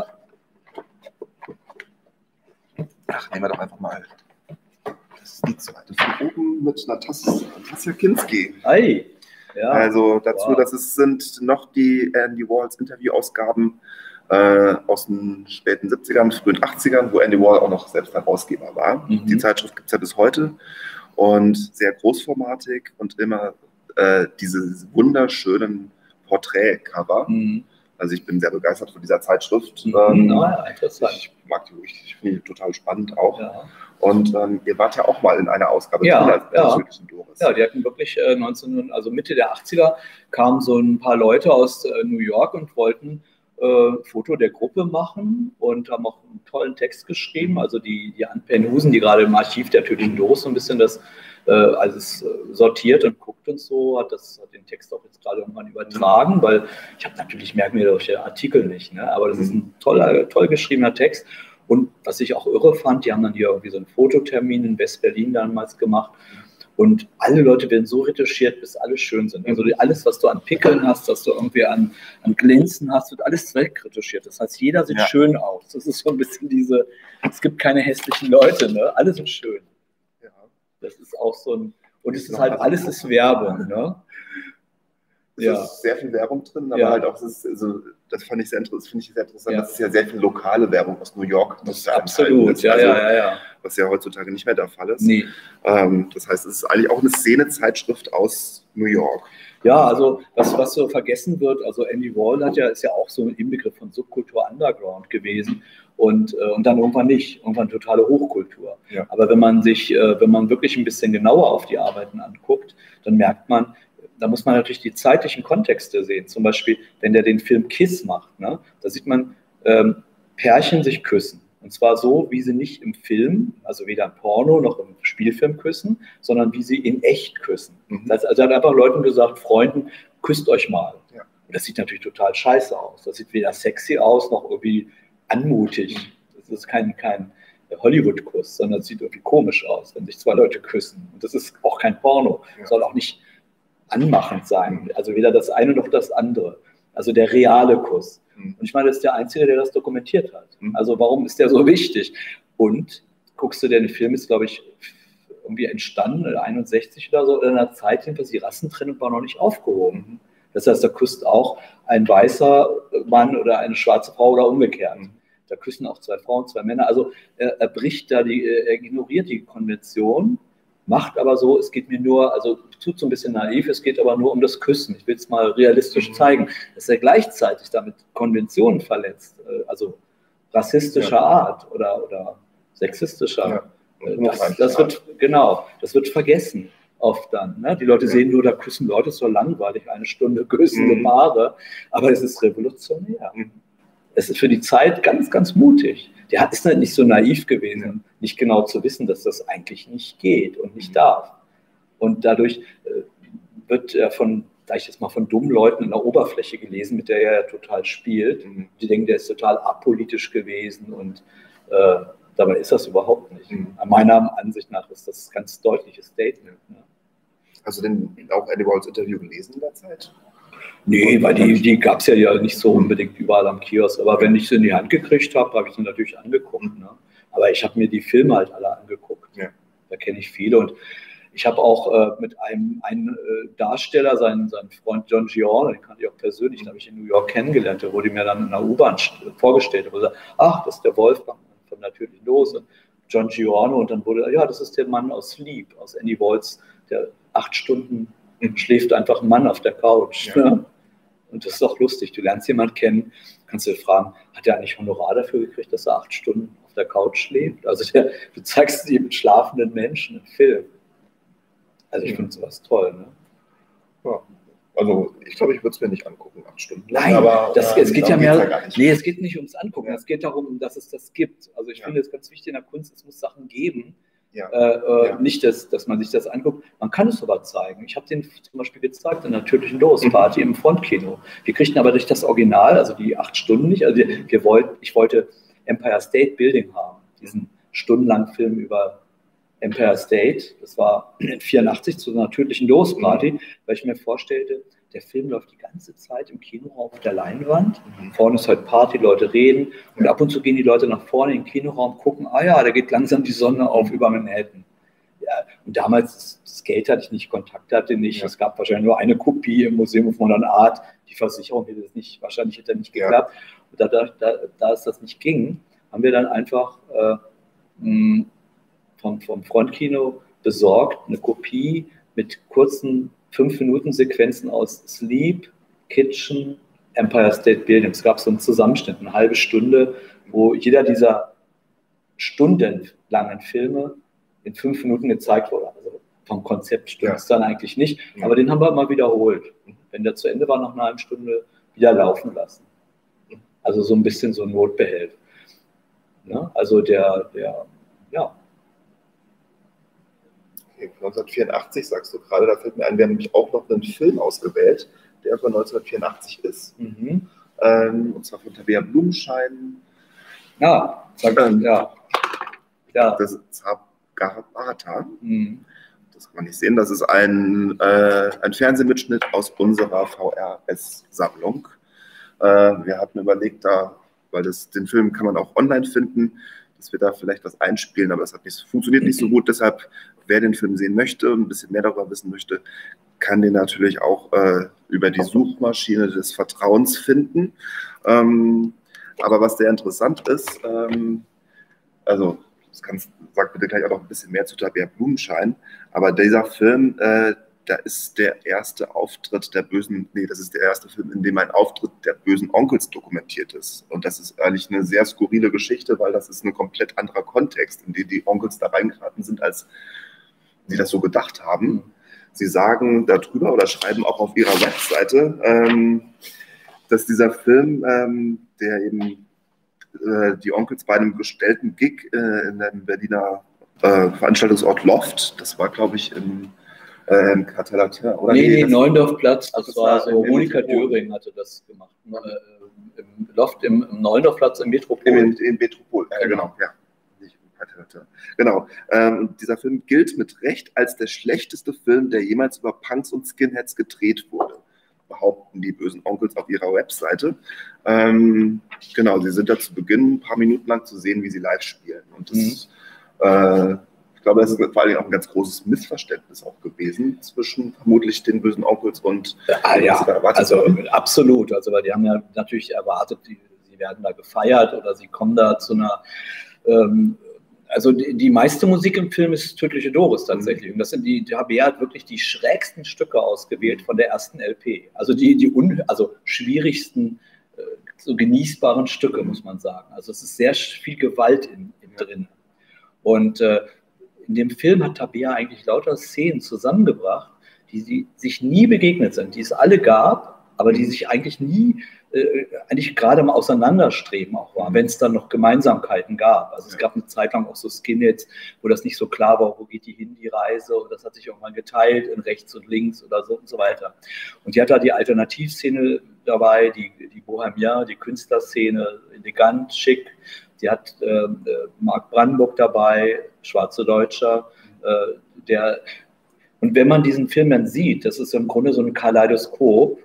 Ach, nehmen wir doch einfach mal. Das ist die zweite von oben mit Natasja Kinski. Ei. Ja. Also dazu, dass es sind noch die Andy Walls Interviewausgaben aus den späten 70ern, frühen 80ern, wo Andy Wall auch noch selbst Herausgeber war. Die Zeitschrift gibt es ja bis heute und sehr großformatig und immer diese wunderschönen Porträtcover. Also ich bin sehr begeistert von dieser Zeitschrift. Interessant. Ich mag die richtig, ich finde die total spannend auch. Ja. Und ihr wart ja auch mal in einer Ausgabe drin als tödlichen Doris. Ja, die hatten wirklich Mitte der 80er kamen so ein paar Leute aus New York und wollten Foto der Gruppe machen und haben auch einen tollen Text geschrieben. Also die Ann Penhusen, die gerade im Archiv der tödlichen Doris so ein bisschen das alles sortiert und guckt und so, hat den Text auch jetzt gerade irgendwann übertragen, weil ich habe natürlich, merken wir solche Artikel nicht, ne? Aber das ist ein toll geschriebener Text. Und was ich auch irre fand, die haben dann hier irgendwie so einen Fototermin in West-Berlin damals gemacht. Und alle Leute werden so retuschiert, bis alle schön sind. Also alles, was du an Pickeln hast, was du irgendwie an Glänzen hast, wird alles wegretuschiert. Das heißt, jeder sieht schön aus. Das ist so ein bisschen es gibt keine hässlichen Leute, ne? Alle sind schön. Ja. Das ist auch so ein, und es ist halt, alles ist Werbung, ne? Es ist sehr viel Werbung drin, aber halt auch, das finde ich sehr interessant, das ist ja sehr viel lokale Werbung aus New York. Absolut, Was ja heutzutage nicht mehr der Fall ist. Nee. Das heißt, es ist eigentlich auch eine Szene-Zeitschrift aus New York. Ja, also was so vergessen wird, also Andy Wall ist ja auch so ein Inbegriff von Subkultur Underground gewesen und dann irgendwann nicht, irgendwann totale Hochkultur. Ja. Aber wenn man wirklich ein bisschen genauer auf die Arbeiten anguckt, dann merkt man, da muss man natürlich die zeitlichen Kontexte sehen. Zum Beispiel, wenn der den Film Kiss macht, ne, da sieht man Pärchen sich küssen. Und zwar so, wie sie nicht im Film, also weder im Porno noch im Spielfilm küssen, sondern wie sie in echt küssen. Also er hat einfach Leuten gesagt, Freunden, küsst euch mal. Ja. Und das sieht natürlich total scheiße aus. Das sieht weder sexy aus, noch irgendwie anmutig. Das ist kein der Hollywood-Kuss, sondern es sieht irgendwie komisch aus, wenn sich zwei Leute küssen. Und das ist auch kein Porno, soll auch nicht anmachend sein. Also weder das eine noch das andere. Also der reale Kuss. Und ich meine, das ist der Einzige, der das dokumentiert hat. Also warum ist der so wichtig? Und guckst du, der Film ist, glaube ich, irgendwie entstanden, 61 oder so, in einer Zeit, jedenfalls die Rassentrennung war noch nicht aufgehoben. Das heißt, da küsst auch ein weißer Mann oder eine schwarze Frau oder umgekehrt. Da küssen auch zwei Frauen, zwei Männer. Also er bricht da, er ignoriert die Konvention, macht aber so, es geht mir nur, also tut so ein bisschen naiv, es geht aber nur um das Küssen. Ich will es mal realistisch zeigen, dass er gleichzeitig damit Konventionen verletzt, also rassistischer Art oder sexistischer. Das wird vergessen oft dann. Ne? Die Leute sehen nur, da küssen Leute, ist so langweilig, eine Stunde küssende Paare, aber es ist revolutionär. Es ist für die Zeit ganz, ganz mutig. Der ist halt nicht so naiv gewesen, nicht genau zu wissen, dass das eigentlich nicht geht und nicht darf. Und dadurch wird er sag ich jetzt mal, von dummen Leuten in der Oberfläche gelesen, mit der er ja total spielt. Die denken, der ist total apolitisch gewesen und dabei ist das überhaupt nicht. Meiner Ansicht nach ist das ein ganz deutliches Statement. Ne? Hast du denn auch Andy Warhols Interview gelesen in der Zeit? Nee, weil die gab es ja nicht so unbedingt überall am Kiosk. Aber wenn ich sie in die Hand gekriegt habe, habe ich sie natürlich angeguckt. Ne? Aber ich habe mir die Filme halt alle angeguckt. Ja. Da kenne ich viele. Und ich habe auch mit einem Darsteller, seinen Freund John Giorno, den kannte ich auch persönlich, den habe ich in New York kennengelernt. Der wurde mir dann in der U-Bahn vorgestellt. Und gesagt, ach, das ist der Wolfgang von Natürlich Los. Und John Giorno. Und dann wurde, ja, das ist der Mann aus Sleep, aus Andy Warhols, der 8 Stunden schläft einfach ein Mann auf der Couch. Ja. Ne? Und das ist auch lustig. Du lernst jemanden kennen, kannst du dir fragen, hat er eigentlich Honorar dafür gekriegt, dass er 8 Stunden auf der Couch schläft? Also du zeigst dir mit schlafenden Menschen einen Film. Also ich finde sowas toll. Ne? Ja. Also ich glaube, ich würde es mir nicht angucken, 8 Stunden. Nein, aber es geht ja mehr. Nee, es geht nicht ums Angucken. Es geht darum, dass es das gibt. Also ich finde es ganz wichtig in der Kunst, es muss Sachen geben. Nicht, dass man sich das anguckt. Man kann es aber zeigen. Ich habe den zum Beispiel gezeigt in der Natürlichen Los-Party im Frontkino. Wir kriegten aber durch das Original, also die 8 Stunden nicht. Also ich wollte Empire State Building haben, diesen stundenlangen Film über Empire State. Das war in 84 zur Natürlichen Los-Party, weil ich mir vorstellte, der Film läuft die ganze Zeit im Kinoraum auf der Leinwand. Vorne ist halt Party, Leute reden. Und ab und zu gehen die Leute nach vorne in den Kinoraum, gucken, ah ja, da geht langsam die Sonne auf über Manhattan. Ja, und damals, das Geld hatte ich nicht, Kontakt hatte nicht. Es gab wahrscheinlich nur eine Kopie im Museum of Modern Art. Die Versicherung hätte das nicht, wahrscheinlich hätte das nicht geklappt. Und da es das nicht ging, haben wir dann einfach vom Frontkino besorgt eine Kopie mit kurzen 5-Minuten-Sequenzen aus Sleep, Kitchen, Empire State Building. Es gab so einen Zusammenschnitt, eine halbe Stunde, wo jeder dieser stundenlangen Filme in 5 Minuten gezeigt wurde. Also vom Konzept stimmt es dann eigentlich nicht, aber den haben wir mal wiederholt. Wenn der zu Ende war, nach einer halben Stunde wieder laufen lassen. Also so ein bisschen so ein Notbehelf. Ne? Also ja. 1984 sagst du gerade, da fällt mir ein, wir haben nämlich auch noch einen Film ausgewählt, der von 1984 ist. Und zwar von Tabea Blumenschein. Ja. Das ist Zapgarata. Das kann man nicht sehen. Das ist ein Fernsehmitschnitt aus unserer VRS-Sammlung. Wir hatten überlegt, weil den Film kann man auch online finden, dass wir da vielleicht was einspielen, aber das funktioniert nicht so gut. Deshalb, wer den Film sehen möchte, ein bisschen mehr darüber wissen möchte, kann den natürlich auch über die Suchmaschine des Vertrauens finden. Aber was sehr interessant ist, also sag bitte gleich auch noch ein bisschen mehr zu Tabea Blumenschein, aber dieser Film, da ist der erste Auftritt der bösen, das ist der erste Film, in dem ein Auftritt der bösen Onkels dokumentiert ist. Und das ist eigentlich eine sehr skurrile Geschichte, weil das ist ein komplett anderer Kontext, in den die Onkels da reingeraten sind, als sie das so gedacht haben. Sie sagen darüber oder schreiben auch auf ihrer Webseite, dass dieser Film, der eben die Onkels bei einem gestellten Gig in einem Berliner Veranstaltungsort Loft, das war, glaube ich, im Karl-Latin, oder? Nee, Neuendorfplatz, das war so, Monika Döring hatte das gemacht. Im Loft, im Neuendorfplatz im Metropol. Im Metropol, genau, ja. Genau. Dieser Film gilt mit Recht als der schlechteste Film, der jemals über Punks und Skinheads gedreht wurde, behaupten die bösen Onkels auf ihrer Webseite. Genau, sie sind da zu Beginn ein paar Minuten lang zu sehen, wie sie live spielen. Und das, ich glaube, das ist vor allem auch ein ganz großes Missverständnis auch gewesen zwischen vermutlich den bösen Onkels und ja, also absolut. Also, weil die haben ja natürlich erwartet, sie werden da gefeiert oder sie kommen da zu einer also die meiste Musik im Film ist Tödliche Doris tatsächlich. Und das sind die HB hat wirklich die schrägsten Stücke ausgewählt von der ersten LP. Also also schwierigsten, so genießbaren Stücke, muss man sagen. Also es ist sehr viel Gewalt drin. Und in dem Film hat Tabea eigentlich lauter Szenen zusammengebracht, die sich nie begegnet sind, die es alle gab, aber die sich eigentlich nie eigentlich gerade mal auseinanderstreben auch war, wenn es dann noch Gemeinsamkeiten gab. Also es gab eine Zeit lang auch so Skinheads, wo das nicht so klar war, wo geht die hin, die Reise, und das hat sich irgendwann geteilt in rechts und links oder so und so weiter. Und die hat da die Alternativszene dabei, die Bohemia, die Künstlerszene, elegant, schick. Sie hat Mark Brandenburg dabei, schwarze Deutscher, und wenn man diesen Film dann sieht, das ist im Grunde so ein Kaleidoskop,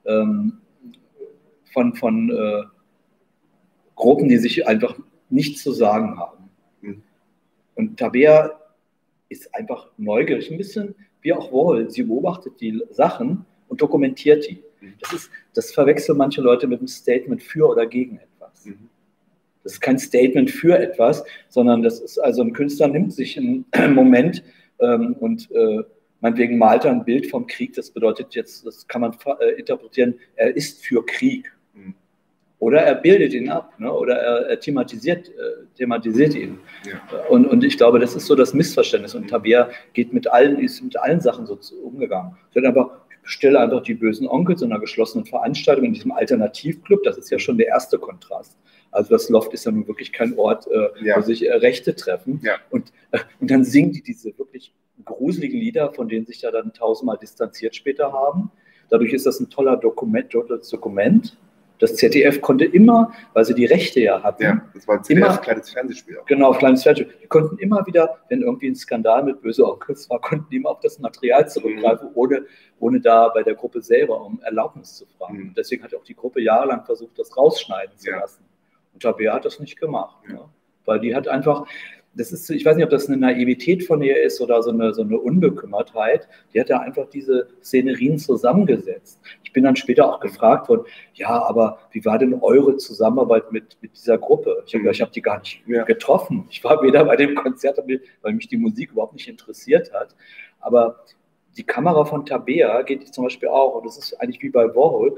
von Gruppen, die sich einfach nichts zu sagen haben. Und Tabea ist einfach neugierig, ein bisschen wie auch Warhol. Sie beobachtet die Sachen und dokumentiert die. Das verwechseln manche Leute mit einem Statement für oder gegen etwas. Das ist kein Statement für etwas, sondern das ist also ein Künstler nimmt sich einen Moment und meinetwegen malt er ein Bild vom Krieg. Das bedeutet jetzt, das kann man interpretieren, er ist für Krieg. Oder er bildet ihn ab, ne? Oder er thematisiert ihn. Ja. Und ich glaube, das ist so das Missverständnis. Und Tabea ist mit allen Sachen so umgegangen. Sie hat einfach, ich bestelle einfach die bösen Onkels in einer geschlossenen Veranstaltung in diesem Alternativclub. Das ist ja schon der erste Kontrast. Also das Loft ist ja nun wirklich kein Ort, wo sich Rechte treffen. Ja. Und dann singen die diese wirklich gruseligen Lieder, von denen sich ja dann tausendmal distanziert später haben. Dadurch ist das ein toller Dokument. Das ZDF konnte immer, weil sie die Rechte ja hatten. Ja, das war ein kleines Fernsehspiel. Auch. Genau, kleines Fernsehspiel. Die konnten immer wieder, wenn irgendwie ein Skandal mit böse Onkels war, konnten die immer auf das Material zurückgreifen, ohne da bei der Gruppe selber um Erlaubnis zu fragen. Und deswegen hat auch die Gruppe jahrelang versucht, das rausschneiden zu lassen. Und Tabea hat das nicht gemacht. Ja. Ne? Weil die hat einfach, ich weiß nicht, ob das eine Naivität von ihr ist oder so eine Unbekümmertheit, die hat ja einfach diese Szenerien zusammengesetzt. Ich bin dann später auch gefragt worden, ja, aber wie war denn eure Zusammenarbeit mit dieser Gruppe? Ich habe die gar nicht getroffen. Ich war weder bei dem Konzert, weil mich die Musik überhaupt nicht interessiert hat. Aber die Kamera von Tabea geht zum Beispiel auch, und das ist eigentlich wie bei Warhol,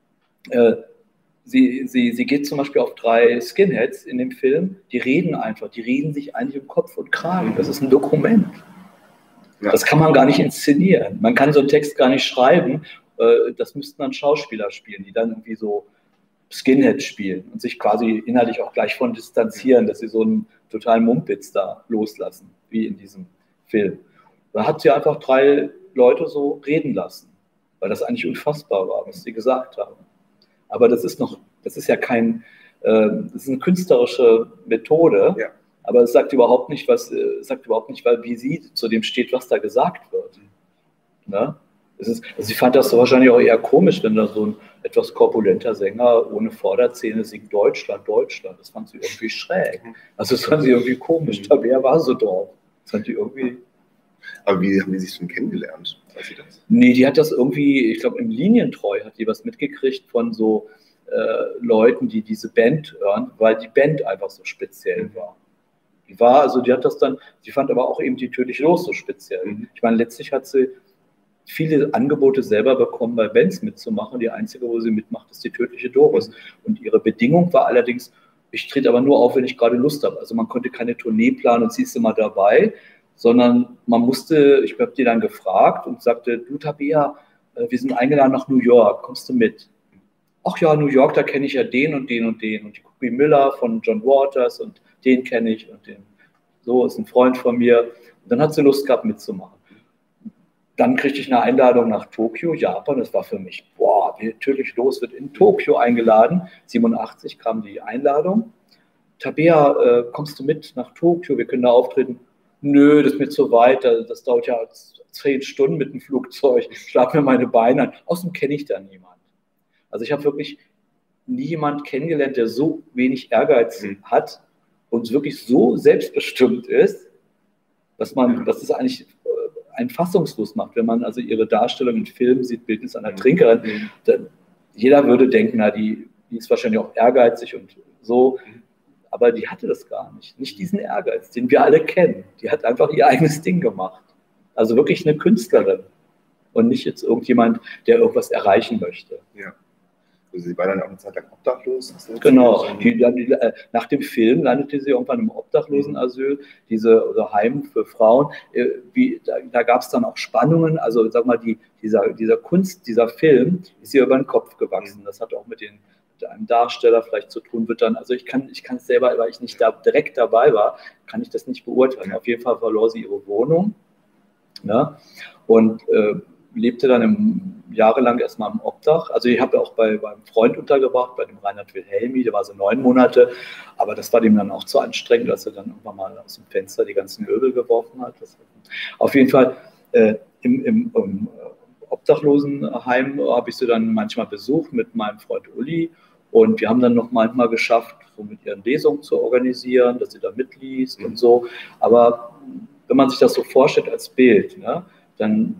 Sie geht zum Beispiel auf 3 Skinheads in dem Film, die reden sich eigentlich um Kopf und Kragen. Das ist ein Dokument. Ja. Das kann man gar nicht inszenieren. Man kann so einen Text gar nicht schreiben. Das müssten dann Schauspieler spielen, die dann irgendwie so Skinheads spielen und sich quasi inhaltlich auch gleich von distanzieren, dass sie so einen totalen Mumpitz da loslassen, wie in diesem Film. Da hat sie einfach 3 Leute so reden lassen, weil das eigentlich unfassbar war, was sie gesagt haben. Aber das ist ja das ist eine künstlerische Methode, aber es sagt überhaupt nicht, wie sie zu dem steht, was da gesagt wird. Ne? Ich fand das wahrscheinlich auch eher komisch, wenn da so ein etwas korpulenter Sänger ohne Vorderzähne singt Deutschland, Deutschland. Das fand sie irgendwie schräg. Also das fand sie irgendwie komisch. Tabea war so drauf. Das fand sie irgendwie. Aber wie haben die sich denn kennengelernt? Nee, die hat das irgendwie, ich glaube, im Linientreu hat die was mitgekriegt von so Leuten, die diese Band hören, weil die Band einfach so speziell war. Sie fand aber auch eben die Tödliche Doris so speziell. Ich meine, letztlich hat sie viele Angebote selber bekommen, bei Bands mitzumachen. Die einzige, wo sie mitmacht, ist die Tödliche Doris. Und ihre Bedingung war allerdings, ich trete aber nur auf, wenn ich gerade Lust habe. Also man konnte keine Tournee planen und sie ist immer dabei, sondern man musste, ich habe die dann gefragt und sagte, du Tabea, wir sind eingeladen nach New York, kommst du mit? Ach ja, New York, da kenne ich ja den und den und den und die Cookie Miller von John Waters und den kenne ich und den, so ist ein Freund von mir. Und dann hat sie Lust gehabt mitzumachen. Dann kriegte ich eine Einladung nach Tokio, Japan. Das war für mich, Tödliche Doris wird in Tokio eingeladen. 87 kam die Einladung. Tabea, kommst du mit nach Tokio, wir können da auftreten. Nö, das ist mir zu weit, das dauert ja 10 Stunden mit dem Flugzeug, ich schlag mir meine Beine an. Außerdem kenne ich da niemand. Also ich habe wirklich nie jemanden kennengelernt, der so wenig Ehrgeiz hat und wirklich so selbstbestimmt ist, dass es eigentlich einen fassungslos macht, wenn man also ihre Darstellung in Filmen sieht, Bildnis einer Trinkerin. Jeder würde denken, na, die ist wahrscheinlich auch ehrgeizig und so, aber die hatte das gar nicht. Nicht diesen Ehrgeiz, den wir alle kennen. Die hat einfach ihr eigenes Ding gemacht. Also wirklich eine Künstlerin und nicht jetzt irgendjemand, der irgendwas erreichen möchte. Ja. Also sie war dann auch eine Zeit lang obdachlos. Genau. Nach dem Film landete sie irgendwann im Obdachlosenasyl, also Heim für Frauen. Da gab es dann auch Spannungen. Also sag mal, dieser Film ist ihr über den Kopf gewachsen. Das hat auch mit einem Darsteller vielleicht zu tun, also ich kann es selber, weil ich nicht direkt dabei war, kann ich das nicht beurteilen. Auf jeden Fall verlor sie ihre Wohnung, ne? Und lebte dann jahrelang erstmal im Obdach. Also ich habe ja auch beim Freund untergebracht, bei dem Reinhard Wilhelmi, der war so 9 Monate, aber das war dem dann auch zu anstrengend, dass er dann irgendwann mal aus dem Fenster die ganzen Möbel geworfen hat. Auf jeden Fall im Obdachlosenheim habe ich sie dann manchmal besucht mit meinem Freund Uli und wir haben dann noch manchmal geschafft, so mit ihren Lesungen zu organisieren, dass sie da mitliest und so. Aber wenn man sich das so vorstellt als Bild, ne, dann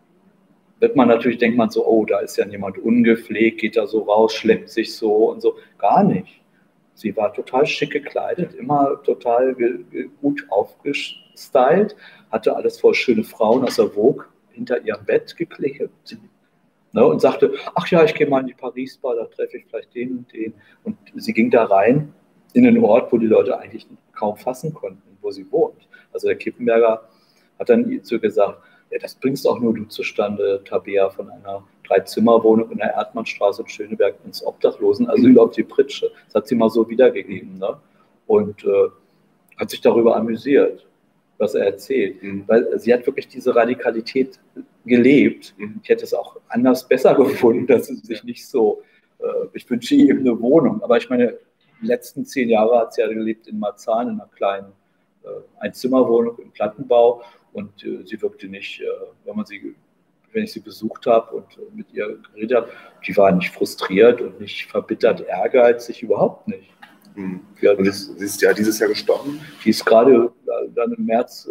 denkt man so, oh, da ist ja jemand ungepflegt, geht da so raus, schleppt sich so und so. Gar nicht. Sie war total schick gekleidet, immer total gut aufgestylt, hatte alles voll schöne Frauen aus der Vogue hinter ihrem Bett geklebt, ne, und sagte, ach ja, ich gehe mal in die Paris-Bar, da treffe ich vielleicht den und den. Und sie ging da rein in einen Ort, wo die Leute eigentlich kaum fassen konnten, wo sie wohnt. Also der Kippenberger hat dann zu ihr gesagt, ja, das bringst auch nur du zustande, Tabea, von einer 3-Zimmer-Wohnung in der Erdmannstraße in Schöneberg ins Obdachlosenasyl auf die Pritsche. Das hat sie mal so wiedergegeben, ne? Und hat sich darüber amüsiert, was er erzählt. Weil sie hat wirklich diese Radikalität gelebt. Ich hätte es auch anders besser gefunden, dass sie sich nicht so, ich wünsche ihr eben eine Wohnung, aber ich meine, die letzten 10 Jahre hat sie ja gelebt in Marzahn, in einer kleinen Einzimmerwohnung im Plattenbau. Und sie wirkte nicht, wenn ich sie besucht habe und mit ihr geredet habe, die war nicht frustriert und nicht verbittert, ehrgeizig, überhaupt nicht. Ja, und sie ist ja dieses Jahr gestorben. Die ist gerade dann im März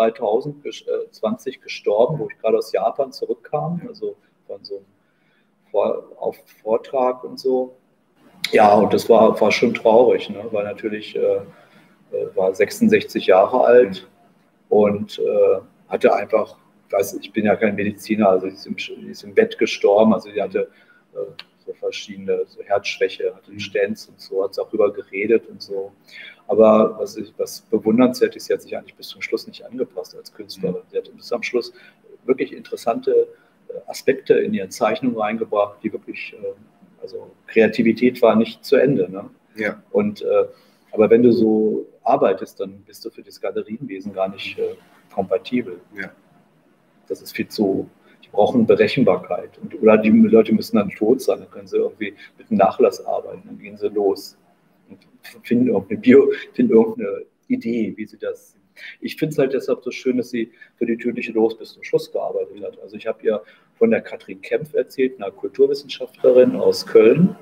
2020 gestorben, wo ich gerade aus Japan zurückkam, also von so einem Vortrag und so. Ja, und das war schon traurig, ne? Weil natürlich war 66 Jahre alt. Und hatte einfach, ich bin ja kein Mediziner, also sie ist im Bett gestorben, also sie hatte so verschiedene Herzschwäche, hatte einen Stenz und so, hat auch darüber geredet und so. Aber was bewundernswert ist, sie hat sich eigentlich bis zum Schluss nicht angepasst als Künstlerin. Sie hat bis am Schluss wirklich interessante Aspekte in ihren Zeichnungen reingebracht, die wirklich, also Kreativität war nicht zu Ende. Ne? Ja. Und aber wenn du so arbeitest, dann bist du für das Galerienwesen gar nicht kompatibel. Ja. Das ist viel zu, die brauchen Berechenbarkeit. Oder die Leute müssen dann tot sein, dann können sie irgendwie mit dem Nachlass arbeiten, dann gehen sie los und finden irgendeine Idee, wie sie das. Ich finde es halt deshalb so schön, dass sie für die tödliche Los bis zum Schluss gearbeitet hat. Also ich habe ihr von der Katrin Kempf erzählt, einer Kulturwissenschaftlerin aus Köln,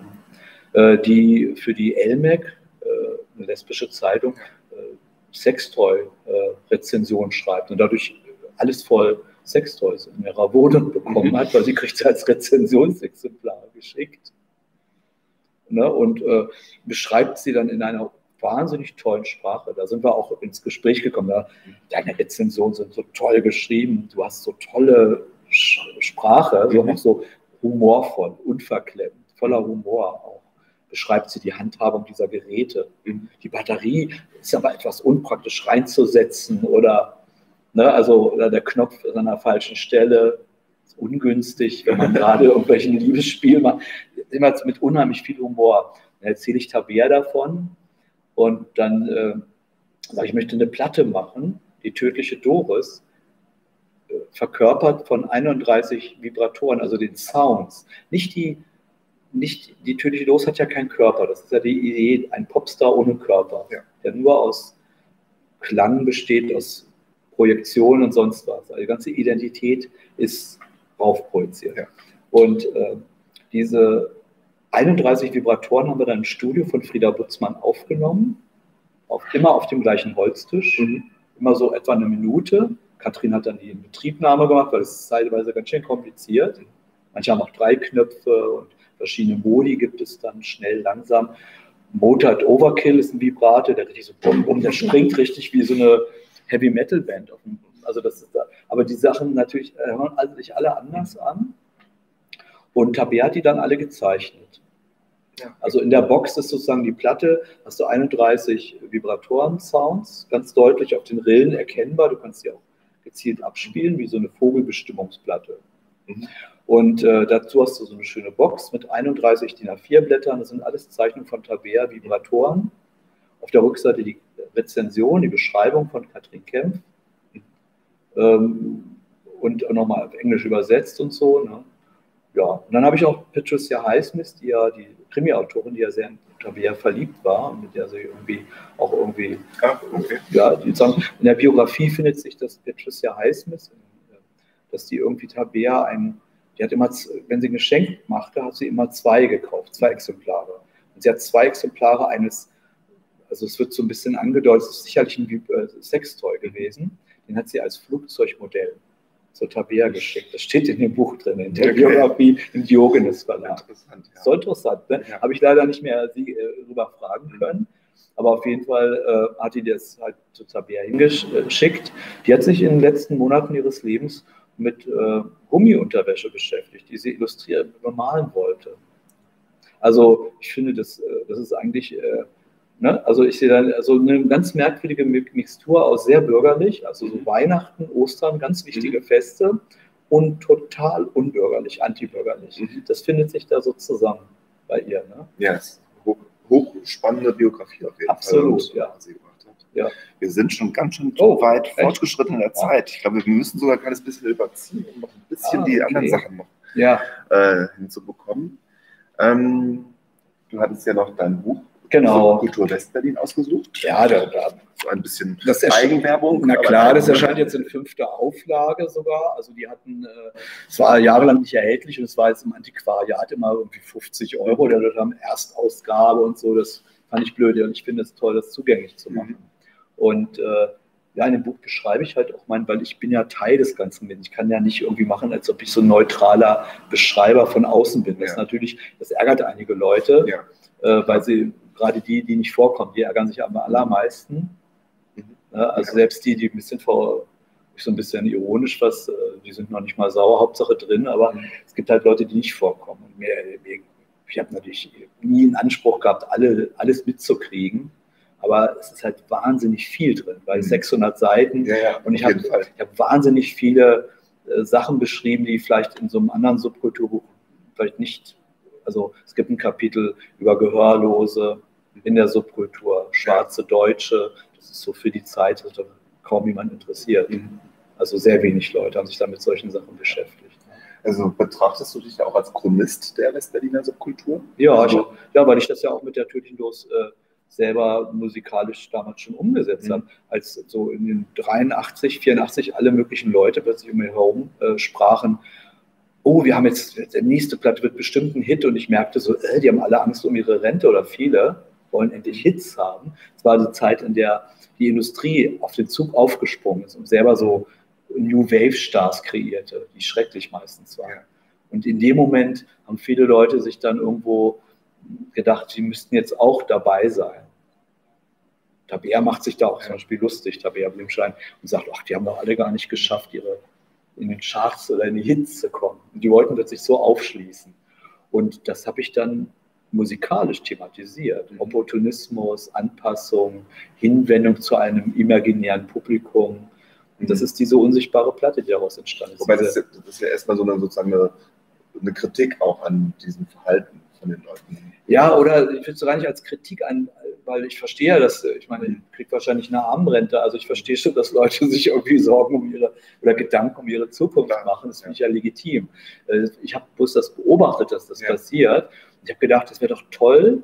die für die LMEC, eine lesbische Zeitung, Sextoy-Rezension schreibt und dadurch alles voll Sextoys in ihrer Wohnung bekommen hat, weil sie kriegt sie als Rezensionsexemplar geschickt. Ne? Und beschreibt sie dann in einer wahnsinnig tollen Sprache. Da sind wir auch ins Gespräch gekommen. Ja, deine Rezensionen sind so toll geschrieben, du hast so tolle Sprache, so auch so humorvoll, unverklemmt, voller Humor auch. Beschreibt sie die Handhabung dieser Geräte. Die Batterie ist aber etwas unpraktisch reinzusetzen oder, ne, also oder der Knopf ist an der falschen Stelle, ist ungünstig, wenn man gerade irgendwelchen Liebesspiel macht. Immer mit unheimlich viel Humor. Dann erzähle ich Tabea davon und dann sage ich, möchte eine Platte machen, die tödliche Doris, verkörpert von 31 Vibratoren, also den Sounds. Nicht die nicht, die tödliche Los hat ja keinen Körper. Das ist ja die Idee, ein Popstar ohne Körper, der nur aus Klang besteht, aus Projektion und sonst was. Also die ganze Identität ist raufprojiziert. Ja. Und diese 31 Vibratoren haben wir dann im Studio von Frieda Butzmann aufgenommen, immer auf dem gleichen Holztisch, immer so etwa eine Minute. Katrin hat dann die Inbetriebnahme gemacht, weil es ist teilweise ganz schön kompliziert. Manche haben auch 3 Knöpfe und verschiedene Modi gibt es dann, schnell, langsam. Mozart Overkill ist ein Vibrato, der richtig so der springt richtig wie so eine Heavy-Metal-Band. Also das ist da. Aber die Sachen natürlich hören sich alle anders an. Und Tabea hat die dann alle gezeichnet. Ja. Also in der Box ist sozusagen die Platte, hast du 31 Vibratoren-Sounds, ganz deutlich auf den Rillen erkennbar. Du kannst sie auch gezielt abspielen, wie so eine Vogelbestimmungsplatte. Und dazu hast du so eine schöne Box mit 31 DIN A4-Blättern. Das sind alles Zeichnungen von Tabea, Vibratoren. Auf der Rückseite die Rezension, die Beschreibung von Katrin Kempf. Und nochmal auf Englisch übersetzt und so. Ne? Ja, und dann habe ich auch Patricia Highsmith, die ja die Krimi-Autorin, die ja sehr in Tabea verliebt war und mit der sie irgendwie ja, die sagen, in der Biografie findet sich, dass Patricia Highsmith, dass die irgendwie Tabea die hat immer, wenn sie ein Geschenk machte, hat sie immer 2 gekauft, 2 Exemplare. Und sie hat 2 Exemplare eines, also es wird so ein bisschen angedeutet, es ist sicherlich ein Sextoy gewesen, den hat sie als Flugzeugmodell zur Tabea geschickt. Das steht in dem Buch drin, in der Biografie im Diogenes Verlag. Interessant, ja. So interessant, ne? Ja. Habe ich leider nicht mehr sie darüber fragen können. Aber auf jeden Fall hat die das halt zu Tabea hingeschickt. Die hat sich in den letzten Monaten ihres Lebens mit Gummiunterwäsche beschäftigt, die sie illustrieren, bemalen wollte. Also ich finde, das ist eigentlich, ne? Also ich sehe da also eine ganz merkwürdige Mixtur aus sehr bürgerlich, also so Weihnachten, Ostern, ganz wichtige Feste und total unbürgerlich, antibürgerlich. Das findet sich da so zusammen bei ihr. Ne? Ja, yes. Hochspannende Biografie auf jeden Fall. Absolut, ja. Ja. Wir sind schon ganz schön weit fortgeschritten in der Zeit. Ich glaube, wir müssen sogar ein kleines bisschen überziehen, um noch ein bisschen die anderen Sachen noch hinzubekommen. Du hattest ja noch dein Buch Kultur Westberlin ausgesucht. Ja, so ein bisschen Eigenwerbung. Na klar, das erscheint jetzt in 5. Auflage sogar. Also die hatten, es war jahrelang nicht erhältlich und es war jetzt im Antiquariat immer irgendwie 50 €. Oder dort haben Erstausgabe und so. Das fand ich blöd und ich finde es toll, das zugänglich zu machen. Und ja, in dem Buch beschreibe ich halt auch weil ich bin ja Teil des Ganzen bin. Ich kann ja nicht irgendwie machen, als ob ich so ein neutraler Beschreiber von außen bin. Das natürlich, das ärgert einige Leute, weil sie, gerade die nicht vorkommen, die ärgern sich am allermeisten. Also selbst die ein bisschen so ein bisschen ironisch die sind noch nicht mal sauer, Hauptsache drin, aber es gibt halt Leute, die nicht vorkommen. Und ich habe natürlich nie einen Anspruch gehabt, alles mitzukriegen. Aber es ist halt wahnsinnig viel drin, weil 600 Seiten und ich habe wahnsinnig viele Sachen beschrieben, die vielleicht in so einem anderen Subkulturbuch vielleicht nicht, also es gibt ein Kapitel über Gehörlose in der Subkultur, schwarze Deutsche, das ist so für die Zeit, das kaum jemand interessiert. Also sehr wenig Leute haben sich da mit solchen Sachen beschäftigt. Also betrachtest du dich ja auch als Chronist der Westberliner Subkultur? Ja, also, weil ich das ja auch mit der Tödlichen Los selber musikalisch damals schon umgesetzt habe, als so in den 83, 84 alle möglichen Leute plötzlich um mich herum sprachen, oh, wir haben jetzt, die nächste Platte wird bestimmt ein Hit und ich merkte so, die haben alle Angst um ihre Rente oder viele wollen endlich Hits haben. Es war die Zeit, in der die Industrie auf den Zug aufgesprungen ist und selber so New Wave Stars kreierte, die schrecklich meistens waren. Und in dem Moment haben viele Leute sich dann irgendwo gedacht, sie müssten jetzt auch dabei sein. Tabea macht sich da auch zum Beispiel lustig, Tabea Blimschein, und sagt, ach, die haben doch alle gar nicht geschafft, in den Charts oder in die Hits zu kommen. Und die wollten plötzlich so aufschließen. Und das habe ich dann musikalisch thematisiert. Opportunismus, Anpassung, Hinwendung zu einem imaginären Publikum. Und das ist diese unsichtbare Platte, die daraus entstanden ist. Wobei das ist ja erstmal so sozusagen eine Kritik auch an diesem Verhalten von den Leuten. Ja, oder ich will es gar nicht als Kritik an, weil ich verstehe ja, ich kriege wahrscheinlich eine Armrente, also ich verstehe schon, dass Leute sich irgendwie Sorgen oder Gedanken um ihre Zukunft machen, das finde ich ja legitim. Ich habe bloß das beobachtet, dass das passiert Ich habe gedacht, es wäre doch toll,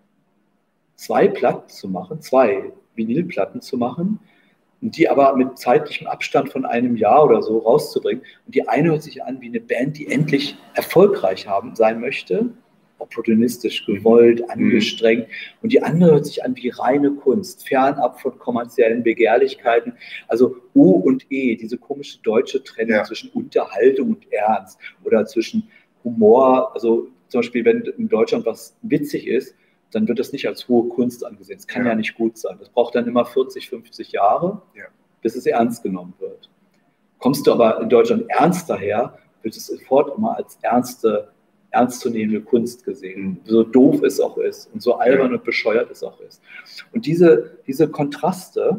2 Platten zu machen, 2 Vinylplatten zu machen, und die aber mit zeitlichem Abstand von einem Jahr oder so rauszubringen. Und die eine hört sich an wie eine Band, die endlich erfolgreich sein möchte, opportunistisch, gewollt, angestrengt. Und die andere hört sich an wie reine Kunst, fernab von kommerziellen Begehrlichkeiten. Also U und E, diese komische deutsche Trennung zwischen Unterhaltung und Ernst oder zwischen Humor. Also zum Beispiel, wenn in Deutschland was witzig ist, dann wird das nicht als hohe Kunst angesehen. Das kann ja nicht gut sein. Das braucht dann immer 40, 50 Jahre, bis es ernst genommen wird. Kommst du aber in Deutschland ernst daher, wird es sofort immer als ernstzunehmende Kunst gesehen. So doof es auch ist und so albern und bescheuert es auch ist. Und diese Kontraste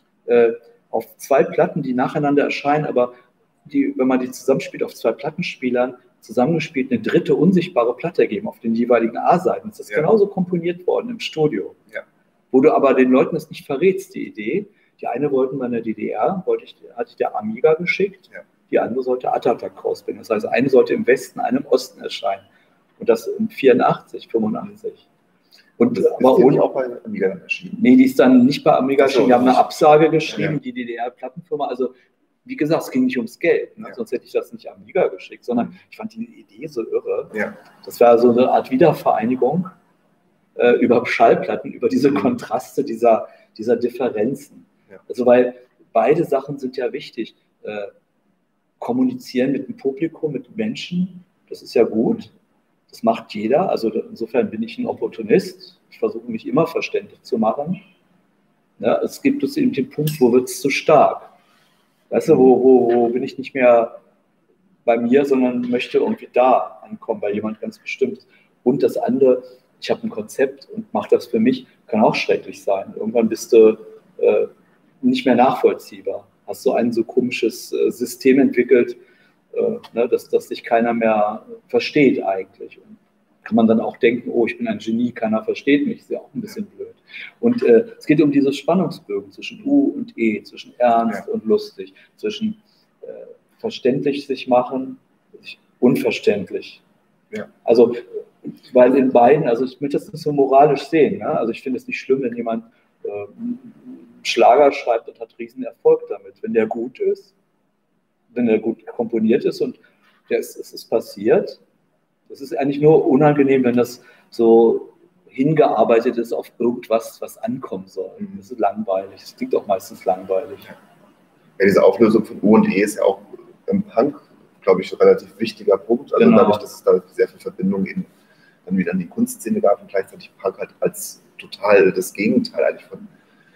auf 2 Platten, die nacheinander erscheinen, aber wenn man die zusammenspielt auf 2 Plattenspielern, zusammengespielt eine dritte unsichtbare Platte ergeben auf den jeweiligen A-Seiten. Das ist genauso komponiert worden im Studio. Wo du aber den Leuten das nicht verrätst, die Idee. Die eine wollten wir in der DDR, hatte ich der Amiga geschickt, die andere sollte Atatak rausbringen. Das heißt, eine sollte im Westen, eine im Osten erscheinen. Und das in 84, 85. Und ist aber die auch bei Amiga dann erschienen? Nee, die ist dann nicht bei Amiga erschienen. Die haben eine Absage geschrieben, die DDR-Plattenfirma. Also wie gesagt, es ging nicht ums Geld, ne? Sonst hätte ich das nicht Amiga geschickt, sondern ich fand die Idee so irre. Das war so eine Art Wiedervereinigung über Schallplatten, über diese Kontraste dieser Differenzen. Also weil beide Sachen sind ja wichtig. Kommunizieren mit dem Publikum, mit Menschen, das ist ja gut. Das macht jeder. Also insofern bin ich ein Opportunist. Ich versuche mich immer verständlich zu machen. Ja, es gibt uns eben den Punkt, wo wird es zu stark. Weißt du, wo bin ich nicht mehr bei mir, sondern möchte irgendwie da ankommen, bei jemand ganz Bestimmtes. Und das andere, ich habe ein Konzept und mache das für mich, kann auch schrecklich sein. Irgendwann bist du nicht mehr nachvollziehbar. Hast so ein so komisches System entwickelt, dass sich keiner mehr versteht eigentlich. Und kann man dann auch denken, oh, ich bin ein Genie, keiner versteht mich, ist ja auch ein bisschen blöd. Und es geht um dieses Spannungsbögen zwischen U und E, zwischen ernst und lustig, zwischen verständlich sich machen, unverständlich. Also, weil in beiden, also ich möchte das nicht so moralisch sehen, ne? Also ich finde es nicht schlimm, wenn jemand Schlager schreibt und hat riesen Erfolg damit, wenn der gut ist, wenn er gut komponiert ist und es ist passiert. Das ist eigentlich nur unangenehm, wenn das so hingearbeitet ist auf irgendwas, was ankommen soll. Das ist langweilig. Das klingt auch meistens langweilig. Ja, diese Auflösung von U und E ist ja auch im Punk, glaube ich, ein relativ wichtiger Punkt. Also dadurch, dass es da sehr viel Verbindung eben dann wieder in die Kunstszene gab und gleichzeitig Punk halt als total das Gegenteil eigentlich von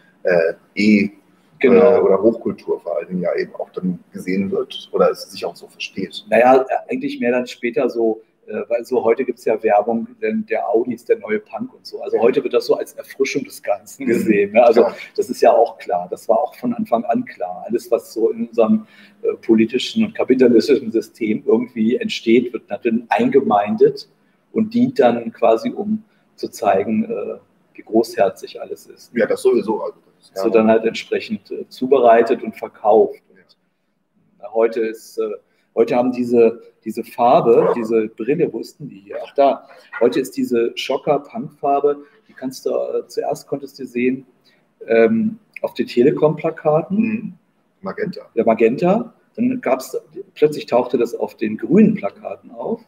E oder Hochkultur vor allen Dingen ja eben auch dann gesehen wird oder es sich auch so versteht. Naja, eigentlich mehr dann später so, weil so heute gibt es ja Werbung, denn der Audi ist der neue Punk und so. Also heute wird das so als Erfrischung des Ganzen gesehen. Ne? Also das ist ja auch klar, das war auch von Anfang an klar. Alles, was so in unserem politischen und kapitalistischen System irgendwie entsteht, wird natürlich eingemeindet und dient dann quasi, um zu zeigen, wie großherzig alles ist. Ja, das sowieso. Also das wird dann halt entsprechend zubereitet und verkauft. Und heute haben diese Farbe, diese Brille, wo ist denn die hier? Ach da, heute ist diese Schocker-Punk-Farbe, die zuerst konntest du sehen auf den Telekom-Plakaten. Magenta. Der Magenta. Dann plötzlich tauchte das auf den grünen Plakaten auf.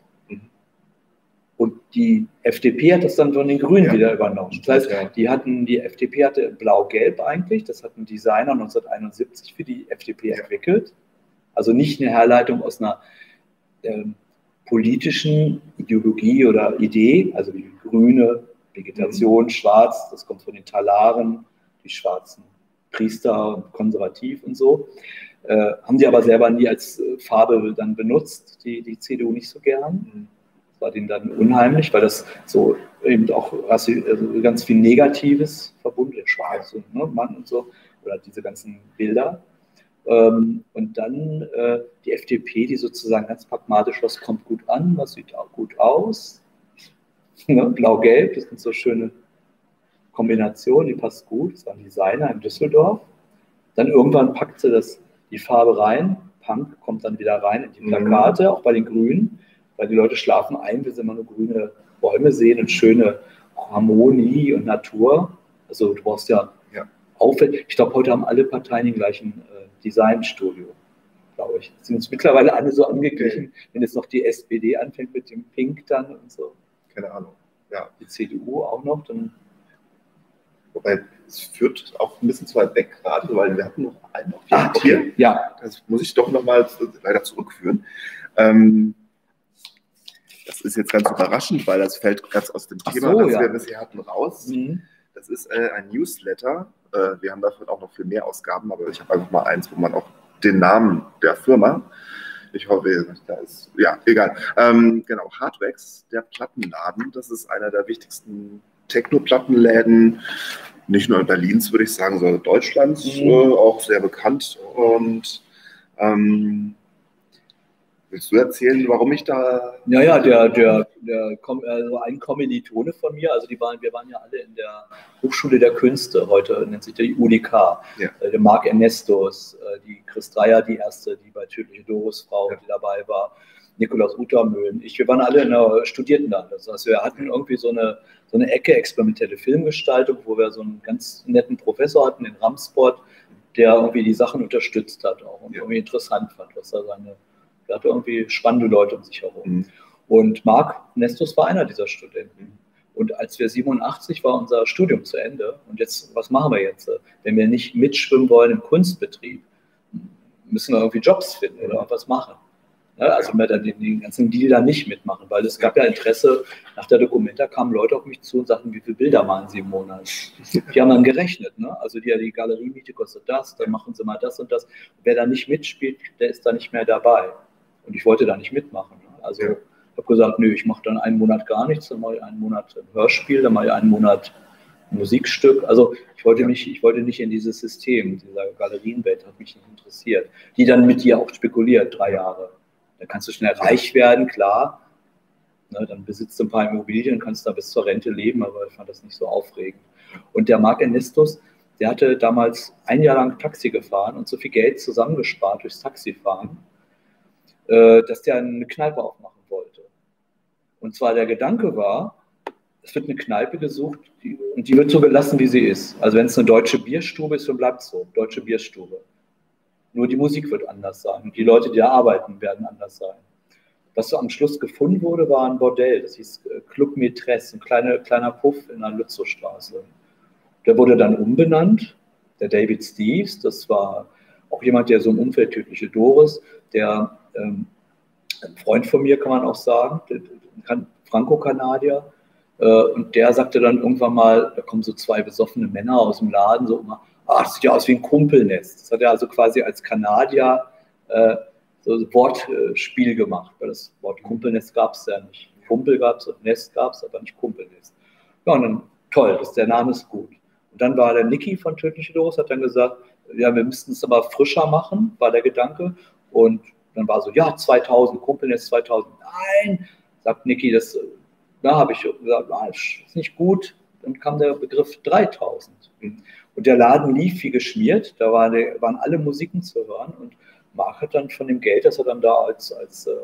Und die FDP hat das dann von den Grünen wieder übernommen. Das heißt, die FDP hatte Blau-Gelb eigentlich, das hat ein Designer 1971 für die FDP entwickelt. Also nicht eine Herleitung aus einer politischen Ideologie oder Idee, also die grüne Vegetation, schwarz, das kommt von den Talaren, die schwarzen Priester und konservativ und so. Haben die aber selber nie als Farbe dann benutzt, die CDU nicht so gern. War denen dann unheimlich, weil das so eben auch also ganz viel Negatives verbunden ist, schwarz und Mann und so, oder diese ganzen Bilder. Und dann die FDP, die sozusagen ganz pragmatisch, was kommt gut an, was sieht auch gut aus. Blau-Gelb, das sind so schöne Kombinationen, die passt gut. Das war ein Designer in Düsseldorf. Dann irgendwann packt sie die Farbe rein, Punk kommt dann wieder rein in die Plakate, auch bei den Grünen. Weil die Leute schlafen ein, wenn sie immer nur grüne Bäume sehen und schöne Harmonie und Natur. Also du brauchst ja Aufwand. Ich glaube, heute haben alle Parteien den gleichen Designstudio, glaube ich. Sind uns mittlerweile alle so angeglichen, wenn jetzt noch die SPD anfängt mit dem Pink dann und so. Keine Ahnung. Ja. Die CDU auch noch, dann. Wobei, es führt auch ein bisschen zu weit weg gerade, weil wir hatten noch einen Objekt hier. Ja. Das muss ich doch nochmal leider zurückführen. Das ist jetzt ganz überraschend, weil das fällt ganz aus dem Thema, das wir bisher hatten, raus. Mhm. Das ist ein Newsletter. Wir haben davon auch noch viel mehr Ausgaben, aber ich habe einfach mal eins, wo man auch den Namen der Firma, ich hoffe, da ist, ja, egal. Genau, Hardwax, der Plattenladen, das ist einer der wichtigsten Techno-Plattenläden, nicht nur in Berlins, würde ich sagen, sondern Deutschlands, auch sehr bekannt. Und willst du erzählen, warum ich da... Ja, also ein Kommilitone von mir, also wir waren ja alle in der Hochschule der Künste, heute nennt sich die UDK, der Marc Ernestus, die Chris Dreyer, die erste, die bei Tödliche Doris-Frau, die dabei war, Nikolaus Utermühlen, wir waren alle in der Studiertenland. Das heißt, wir hatten irgendwie so eine Ecke experimentelle Filmgestaltung, wo wir so einen ganz netten Professor hatten, den Ramsport, der irgendwie die Sachen unterstützt hat auch und irgendwie interessant fand, was er der hatte irgendwie spannende Leute um sich herum. Mhm. Und Marc Nestus war einer dieser Studenten. Und als wir 87 war unser Studium zu Ende. Und jetzt, was machen wir jetzt? Wenn wir nicht mitschwimmen wollen im Kunstbetrieb, müssen wir irgendwie Jobs finden oder was machen. Ja, also wir dann den ganzen Deal da nicht mitmachen, weil es gab ja Interesse. Nach der Documenta kamen Leute auf mich zu und sagten, wie viele Bilder malen sie im Monat? Die haben dann gerechnet. Ne? Also die Galeriemiete kostet das, dann machen sie mal das und das. Und wer da nicht mitspielt, der ist da nicht mehr dabei. Und ich wollte da nicht mitmachen. Also ich habe gesagt, nö, ich mache dann einen Monat gar nichts, dann mache ich einen Monat ein Hörspiel, dann mache ich einen Monat ein Musikstück. Also ich wollte nicht in dieses System, dieser Galerienwelt, hat mich nicht interessiert. Die dann mit dir auch spekuliert, 3 Jahre. Da kannst du schnell reich werden, klar. Ne, dann besitzt du ein paar Immobilien, kannst da bis zur Rente leben, aber ich fand das nicht so aufregend. Und der Marc Ernestus, der hatte damals 1 Jahr lang Taxi gefahren und so viel Geld zusammengespart durchs Taxifahren, dass der eine Kneipe aufmachen wollte. Und zwar der Gedanke war, es wird eine Kneipe gesucht und die wird so gelassen, wie sie ist. Also wenn es eine deutsche Bierstube ist, dann bleibt es so, deutsche Bierstube. Nur die Musik wird anders sein und die Leute, die da arbeiten, werden anders sein. Was so am Schluss gefunden wurde, war ein Bordell, das hieß Club Mätresse, ein kleiner Puff in der Lützowstraße. Der wurde dann umbenannt, der David Steves, das war auch jemand, der so im Umfeld Tödliche Doris, der ein Freund von mir, kann man auch sagen, Franco-Kanadier, und der sagte dann irgendwann mal, da kommen so 2 besoffene Männer aus dem Laden, so immer, das sieht ja aus wie ein Kumpelnest. Das hat er also quasi als Kanadier so ein Wortspiel gemacht, weil das Wort Kumpelnest gab es ja nicht. Kumpel gab es und Nest gab es, aber nicht Kumpelnest. Ja, und dann, toll, der Name ist gut. Und dann war der Niki von Tödliche Doris, hat dann gesagt, ja, wir müssten es aber frischer machen, war der Gedanke. Und dann war so, ja, 2000, Kumpelnest 2000. Nein, sagt Niki, da habe ich gesagt, das ist nicht gut. Dann kam der Begriff 3000. Und der Laden lief wie geschmiert, da waren alle Musiken zu hören. Und Marc hat dann von dem Geld, das er dann da als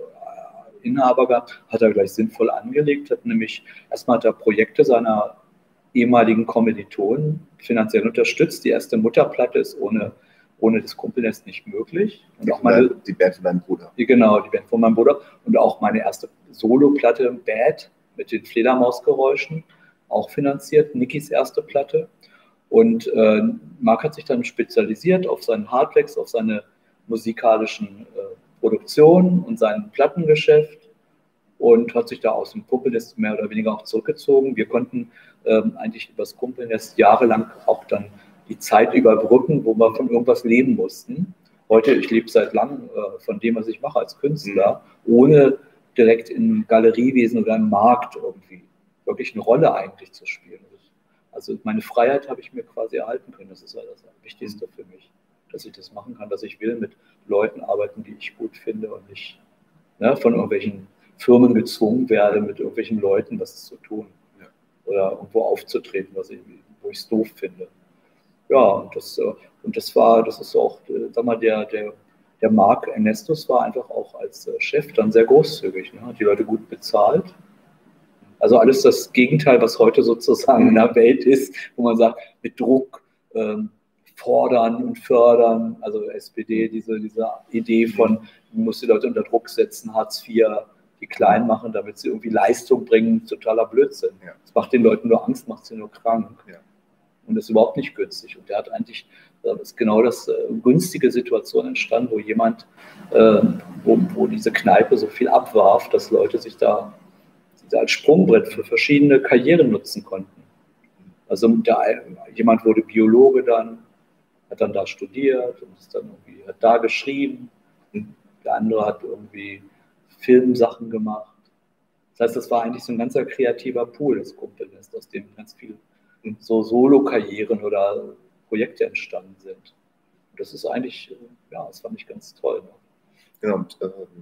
Inhaber gab, hat er gleich sinnvoll angelegt, hat nämlich erstmal Projekte seiner ehemaligen Kommilitonen finanziell unterstützt. Die erste Mutterplatte ist ohne das Kumpelnest nicht möglich. Und die auch die Band von meinem Bruder. Genau, die Band von meinem Bruder. Und auch meine erste Soloplatte, Bad, mit den Fledermausgeräuschen, auch finanziert. Nikis erste Platte. Und Marc hat sich dann spezialisiert auf seinen Hardwax, auf seine musikalischen Produktionen und sein Plattengeschäft und hat sich da aus dem Kumpelnest mehr oder weniger auch zurückgezogen. Wir konnten eigentlich über das Kumpelnest jahrelang auch dann die Zeit überbrücken, wo wir von irgendwas leben mussten. Heute, ich lebe seit langem von dem, was ich mache als Künstler, ohne direkt im Galeriewesen oder im Markt irgendwie wirklich eine Rolle eigentlich zu spielen. Also meine Freiheit habe ich mir quasi erhalten können. Das ist ja das Wichtigste für mich, dass ich das machen kann, dass ich will mit Leuten arbeiten, die ich gut finde und nicht von irgendwelchen Firmen gezwungen werde, mit irgendwelchen Leuten was zu tun oder irgendwo aufzutreten, wo ich es doof finde. Ja, und das ist auch, sag mal, der Marc Ernestus war einfach auch als Chef dann sehr großzügig, ne? Hat die Leute gut bezahlt. Also alles das Gegenteil, was heute sozusagen in der Welt ist, wo man sagt, mit Druck fordern und fördern. Also SPD, diese Idee von, man muss die Leute unter Druck setzen, Hartz IV, die klein machen, damit sie irgendwie Leistung bringen, totaler Blödsinn. Ja. Das macht den Leuten nur Angst, macht sie nur krank. Ja. Und das ist überhaupt nicht günstig. Und der hat eigentlich, das ist genau das günstige Situation entstanden, wo jemand, wo diese Kneipe so viel abwarf, dass Leute sich da als Sprungbrett für verschiedene Karrieren nutzen konnten. Also jemand wurde Biologe dann, hat dann da studiert und ist dann irgendwie, hat da geschrieben. Der andere hat irgendwie Filmsachen gemacht. Das heißt, das war eigentlich so ein ganzer kreativer Pool des Gruppennest, aus dem ganz viele so Solo-Karrieren oder Projekte entstanden sind. Und das ist eigentlich, ja, das fand ich ganz toll. Ne? Genau, und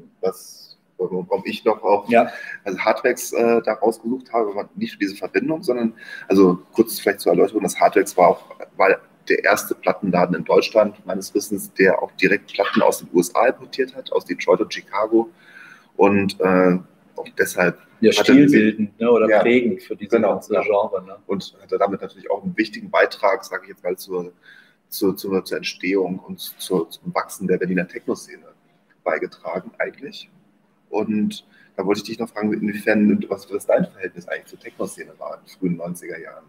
warum ich noch auch also Hardwax da rausgesucht habe, war nicht für diese Verbindung, sondern, also kurz vielleicht zur Erläuterung, das Hardwax war der erste Plattenladen in Deutschland, meines Wissens, der auch direkt Platten aus den USA importiert hat, aus Detroit und Chicago. Und auch deshalb. Ja, stilbildend, ne, oder prägend für diese ganze Genre. Ne? Und hatte damit natürlich auch einen wichtigen Beitrag, sage ich jetzt mal, zur Entstehung und zum Wachsen der Berliner Techno-Szene beigetragen eigentlich. Und da wollte ich dich noch fragen, inwiefern, was dein Verhältnis eigentlich zur Techno-Szene war in den frühen 90er Jahren?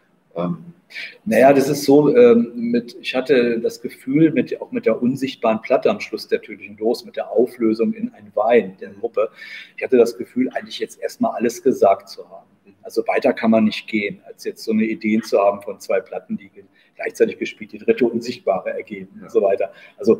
Naja, das ist so, ich hatte das Gefühl, auch mit der unsichtbaren Platte am Schluss der tödlichen Dose, mit der Auflösung in ein Wein der Gruppe, ich hatte das Gefühl, eigentlich jetzt erstmal alles gesagt zu haben. Also weiter kann man nicht gehen, als jetzt so eine Idee zu haben von zwei Platten, die gleichzeitig gespielt, die dritte Unsichtbare ergeben und so weiter. Also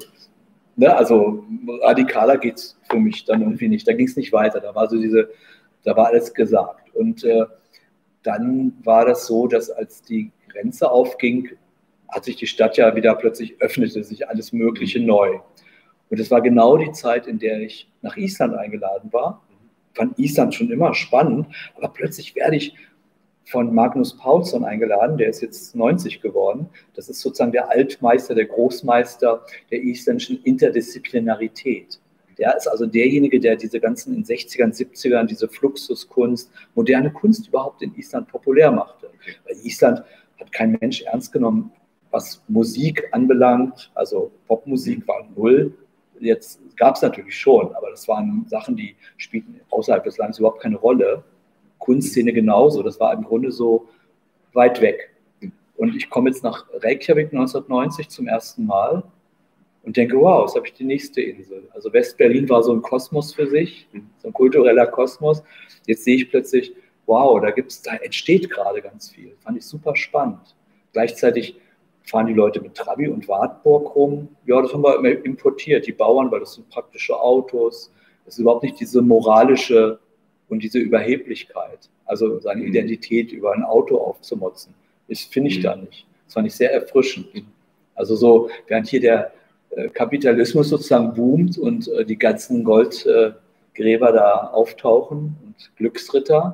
radikaler geht es für mich dann irgendwie nicht. Da ging es nicht weiter. Da war alles gesagt. Und dann war das so, dass als die Grenze aufging, hat sich die Stadt ja wieder plötzlich öffnete sich alles Mögliche neu. Und es war genau die Zeit, in der ich nach Island eingeladen war. Ich fand Island schon immer spannend, aber plötzlich werde ich von Magnus Paulsson eingeladen, der ist jetzt 90 geworden. Das ist sozusagen der Altmeister, der Großmeister der isländischen Interdisziplinarität. Der ist also derjenige, der diese ganzen in 60ern, 70ern, diese Fluxuskunst, moderne Kunst überhaupt in Island populär machte. Weil Island hat kein Mensch ernst genommen, was Musik anbelangt. Also Popmusik war null. Jetzt gab es natürlich schon, aber das waren Sachen, die spielten außerhalb des Landes überhaupt keine Rolle. Kunstszene genauso. Das war im Grunde so weit weg. Und ich komme jetzt nach Reykjavik 1990 zum ersten Mal und denke, wow, jetzt habe ich die nächste Insel. Also West-Berlin war so ein Kosmos für sich, so ein kultureller Kosmos. Jetzt sehe ich plötzlich, wow, da entsteht gerade ganz viel. Fand ich super spannend. Gleichzeitig fahren die Leute mit Trabi und Wartburg rum. Ja, das haben wir immer importiert, die Bauern, weil das sind praktische Autos. Das ist überhaupt nicht diese moralische und diese Überheblichkeit, also seine Identität über ein Auto aufzumotzen. Das finde ich da nicht. Das fand ich sehr erfrischend. Also so, während hier der Kapitalismus sozusagen boomt und die ganzen Goldgräber da auftauchen und Glücksritter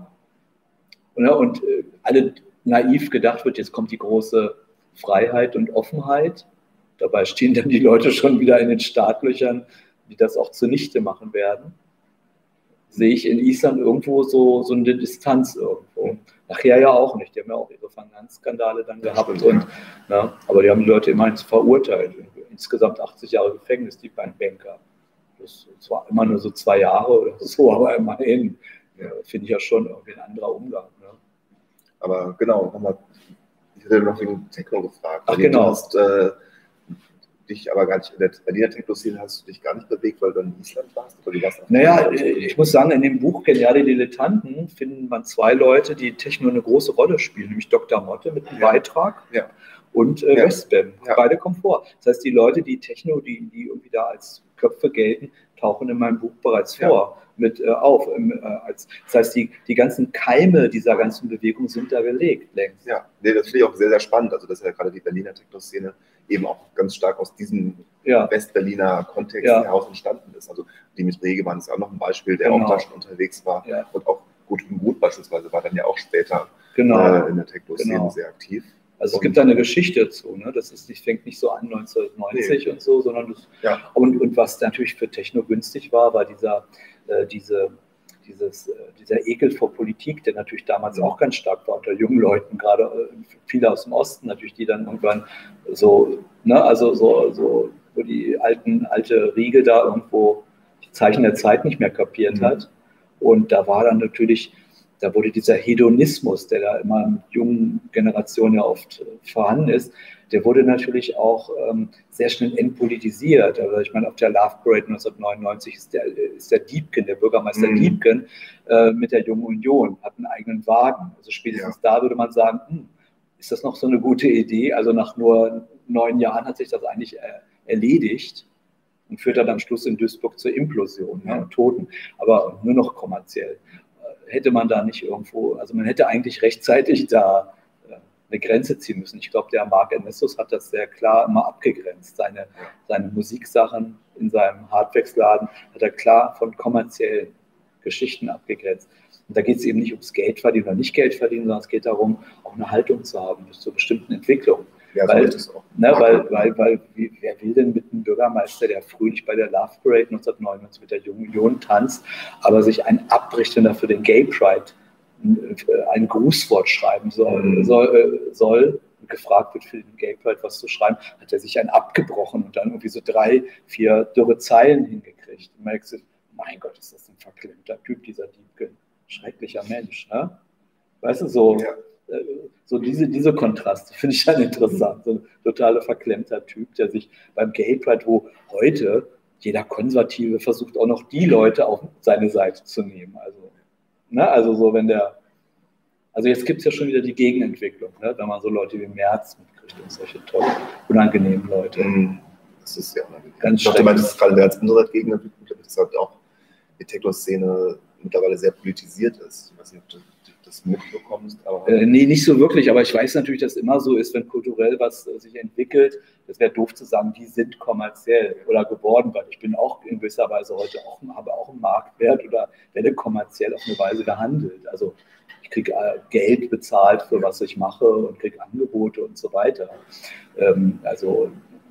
und alle naiv gedacht wird, jetzt kommt die große Freiheit und Offenheit. Dabei stehen dann die Leute schon wieder in den Startlöchern, die das auch zunichte machen werden. Sehe ich in Island irgendwo so eine Distanz irgendwo. Nachher ja auch nicht. Die haben ja auch ihre Finanzskandale dann gehabt. Aber die haben die Leute immerhin verurteilt. Insgesamt 80 Jahre Gefängnis, die beiden Banker. Das war immer nur so 2 Jahre oder so, aber immerhin. Finde ich ja schon irgendwie ein anderer Umgang. Ne? Aber genau, ich hatte noch wegen Techno gefragt. Ach genau. Du hast dich aber gar nicht, in der Berliner Techno-Szene hast du dich gar nicht bewegt, weil du in Island warst? Oder naja, ich muss sagen, in dem Buch Geniale Dilettanten finden man 2 Leute, die Techno eine große Rolle spielen, nämlich Dr. Motte mit einem Beitrag und Westbam. Beide kommen vor. Das heißt, die Leute, die Techno, die irgendwie da als Köpfe gelten, tauchen in meinem Buch bereits vor. Das heißt, die ganzen Keime dieser ganzen Bewegung sind da gelegt längst. Ja, das finde ich auch sehr, sehr spannend. Also, dass ja gerade die Berliner Techno-Szene eben auch ganz stark aus diesem Westberliner Kontext heraus entstanden ist. Also Dimitri Regemann ist auch noch ein Beispiel, der auch da schon unterwegs war. Und auch Gut beispielsweise war dann ja auch später in der Techno-Szene sehr aktiv. Also es gibt da eine Geschichte dazu, ne? Das fängt nicht so an 1990 und so, sondern und was natürlich für Techno günstig war diese dieser Ekel vor Politik, der natürlich damals auch ganz stark war unter jungen Leuten, gerade viele aus dem Osten natürlich, die dann irgendwann so, ne, also so wo die alte Riege da irgendwo die Zeichen der Zeit nicht mehr kapiert hat. Und da war dann natürlich, da wurde dieser Hedonismus, der da immer mit jungen Generationen ja oft vorhanden ist, der wurde natürlich auch sehr schnell entpolitisiert. Also ich meine, auf der Love Parade 1999 ist der Diebken, der Bürgermeister Diebken, mit der Jungen Union, hat einen eigenen Wagen. Also spätestens da würde man sagen, ist das noch so eine gute Idee? Also nach nur 9 Jahren hat sich das eigentlich erledigt und führt dann am Schluss in Duisburg zur Implosion und Toten, aber nur noch kommerziell. Hätte man da nicht irgendwo, also man hätte eigentlich rechtzeitig da eine Grenze ziehen müssen. Ich glaube, der Marc Ernestus hat das sehr klar immer abgegrenzt. Seine Musiksachen in seinem Hardwax-Laden hat er klar von kommerziellen Geschichten abgegrenzt. Und da geht es eben nicht ums Geld verdienen oder nicht Geld verdienen, sondern es geht darum, auch eine Haltung zu haben bis zur bestimmten Entwicklung. Ja, weil, so auch. Ne, weil wer will denn mit einem Bürgermeister, der fröhlich bei der Love Parade 1999 mit der Jungen Union tanzt, aber sich einen abbricht und dafür den Gay Pride ein Grußwort schreiben soll gefragt wird, für den Gay Pride was zu schreiben, hat er sich einen abgebrochen und dann irgendwie so 3, 4 dürre Zeilen hingekriegt. Und man merkt, mein Gott, ist das ein verklemmter Typ, dieser Diebken. Schrecklicher Mensch, ne? Weißt du, so diese Kontraste finde ich dann interessant. So ein totaler verklemmter Typ, der sich beim Gay Pride, wo heute jeder Konservative versucht, auch noch die Leute auf seine Seite zu nehmen. Also so, also jetzt gibt es ja schon wieder die Gegenentwicklung, ne? Wenn man so Leute wie Merz mitkriegt und solche tollen, unangenehmen Leute. Das ist ja ganz schön. Ich meine, das ist gerade Merz unsere Gegenentwicklung, dass halt auch die Techno-Szene mittlerweile sehr politisiert ist. Ich weiß nicht, ob du das mitbekommst. Aber nee, nicht so wirklich, aber ich weiß natürlich, dass es immer so ist, wenn kulturell was sich entwickelt, das wäre doof zu sagen, die sind kommerziell oder geworden, weil ich bin auch in gewisser Weise heute habe auch einen Marktwert oder werde kommerziell auf eine Weise gehandelt. Also ich kriege Geld bezahlt für was ich mache und kriege Angebote und so weiter. Also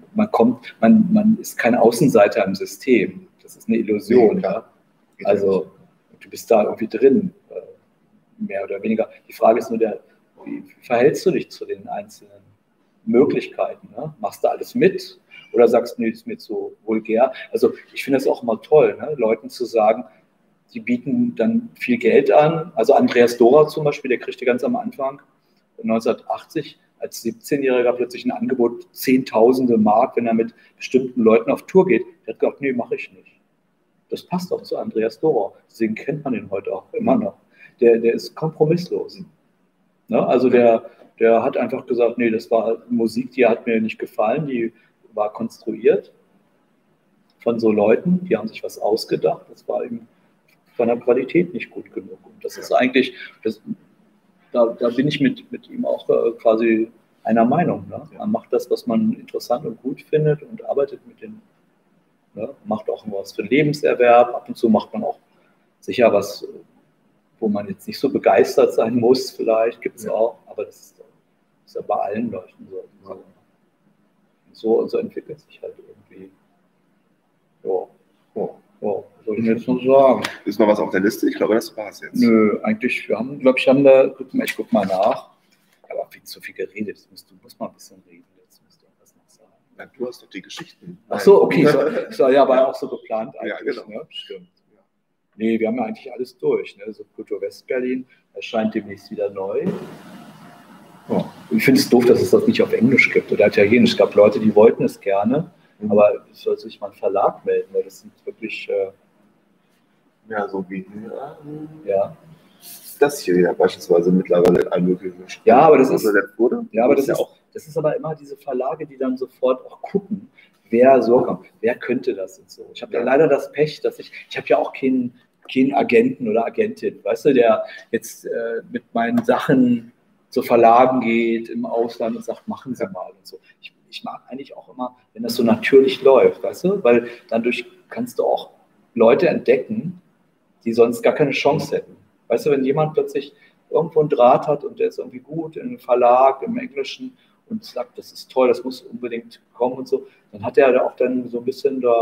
man ist kein Außenseiter im System. Das ist eine Illusion. Ja? Also du bist da irgendwie drin, mehr oder weniger. Die Frage ist nur, wie verhältst du dich zu den einzelnen Möglichkeiten? Ne? Machst du alles mit oder sagst du, nee, das ist mir zu vulgär? Also ich finde das auch immer toll, ne? Leuten zu sagen, die bieten dann viel Geld an. Also Andreas Dora zum Beispiel, der kriegte ganz am Anfang, 1980, als 17-Jähriger plötzlich ein Angebot, Zehntausende Mark, wenn er mit bestimmten Leuten auf Tour geht. Der hat gesagt, nee, mache ich nicht. Das passt auch zu Andreas Dora. Deswegen kennt man ihn heute auch immer noch. Der ist kompromisslos. Ne? Also der hat einfach gesagt, nee, das war Musik, die hat mir nicht gefallen, die war konstruiert von so Leuten, die haben sich was ausgedacht, das war eben von der Qualität nicht gut genug. Und das ist eigentlich, da bin ich mit ihm auch quasi einer Meinung. Ne? Man macht das, was man interessant und gut findet und arbeitet mit den, ne? Macht auch was für den Lebenserwerb, ab und zu macht man auch sicher was, wo man jetzt nicht so begeistert sein muss, vielleicht gibt es auch, aber das ist ja bei allen Leuten so. Und so entwickelt sich halt irgendwie. Was soll ich jetzt noch sagen? Ist noch was auf der Liste? Ich glaube, das war es jetzt. Nö, eigentlich, haben da, ich guck mal nach, aber viel zu viel geredet, du musst mal ein bisschen reden, jetzt musst du was noch sagen. Na, du hast doch die Geschichten. Ach so, okay, so, ja, war ja auch so geplant eigentlich, ja, genau. Ne? Stimmt. Nee, wir haben ja eigentlich alles durch. Ne? So Kultur West-Berlin erscheint demnächst wieder neu. Oh. Ich finde es doof, dass es das nicht auf Englisch gibt oder Italienisch. Es gab Leute, die wollten es gerne, aber es soll sich mal ein Verlag melden, weil das sind wirklich... ja, so wie ja. Das hier ja beispielsweise mittlerweile in allen möglichen Sprachen. Ja, aber das ist... Ja, aber das ist aber immer diese Verlage, die dann sofort auch gucken, wer könnte das und so. Ich habe ja leider das Pech, dass ich habe ja auch keinen Agenten oder Agentin, weißt du, der jetzt mit meinen Sachen zu Verlagen geht im Ausland und sagt, machen Sie mal und so. Ich mag eigentlich auch immer, wenn das so natürlich läuft, weißt du, weil dadurch kannst du auch Leute entdecken, die sonst gar keine Chance hätten. Weißt du, wenn jemand plötzlich irgendwo einen Draht hat und der ist irgendwie gut in einem Verlag, im Englischen und sagt, das ist toll, das muss unbedingt kommen und so, dann hat er auch dann so ein bisschen da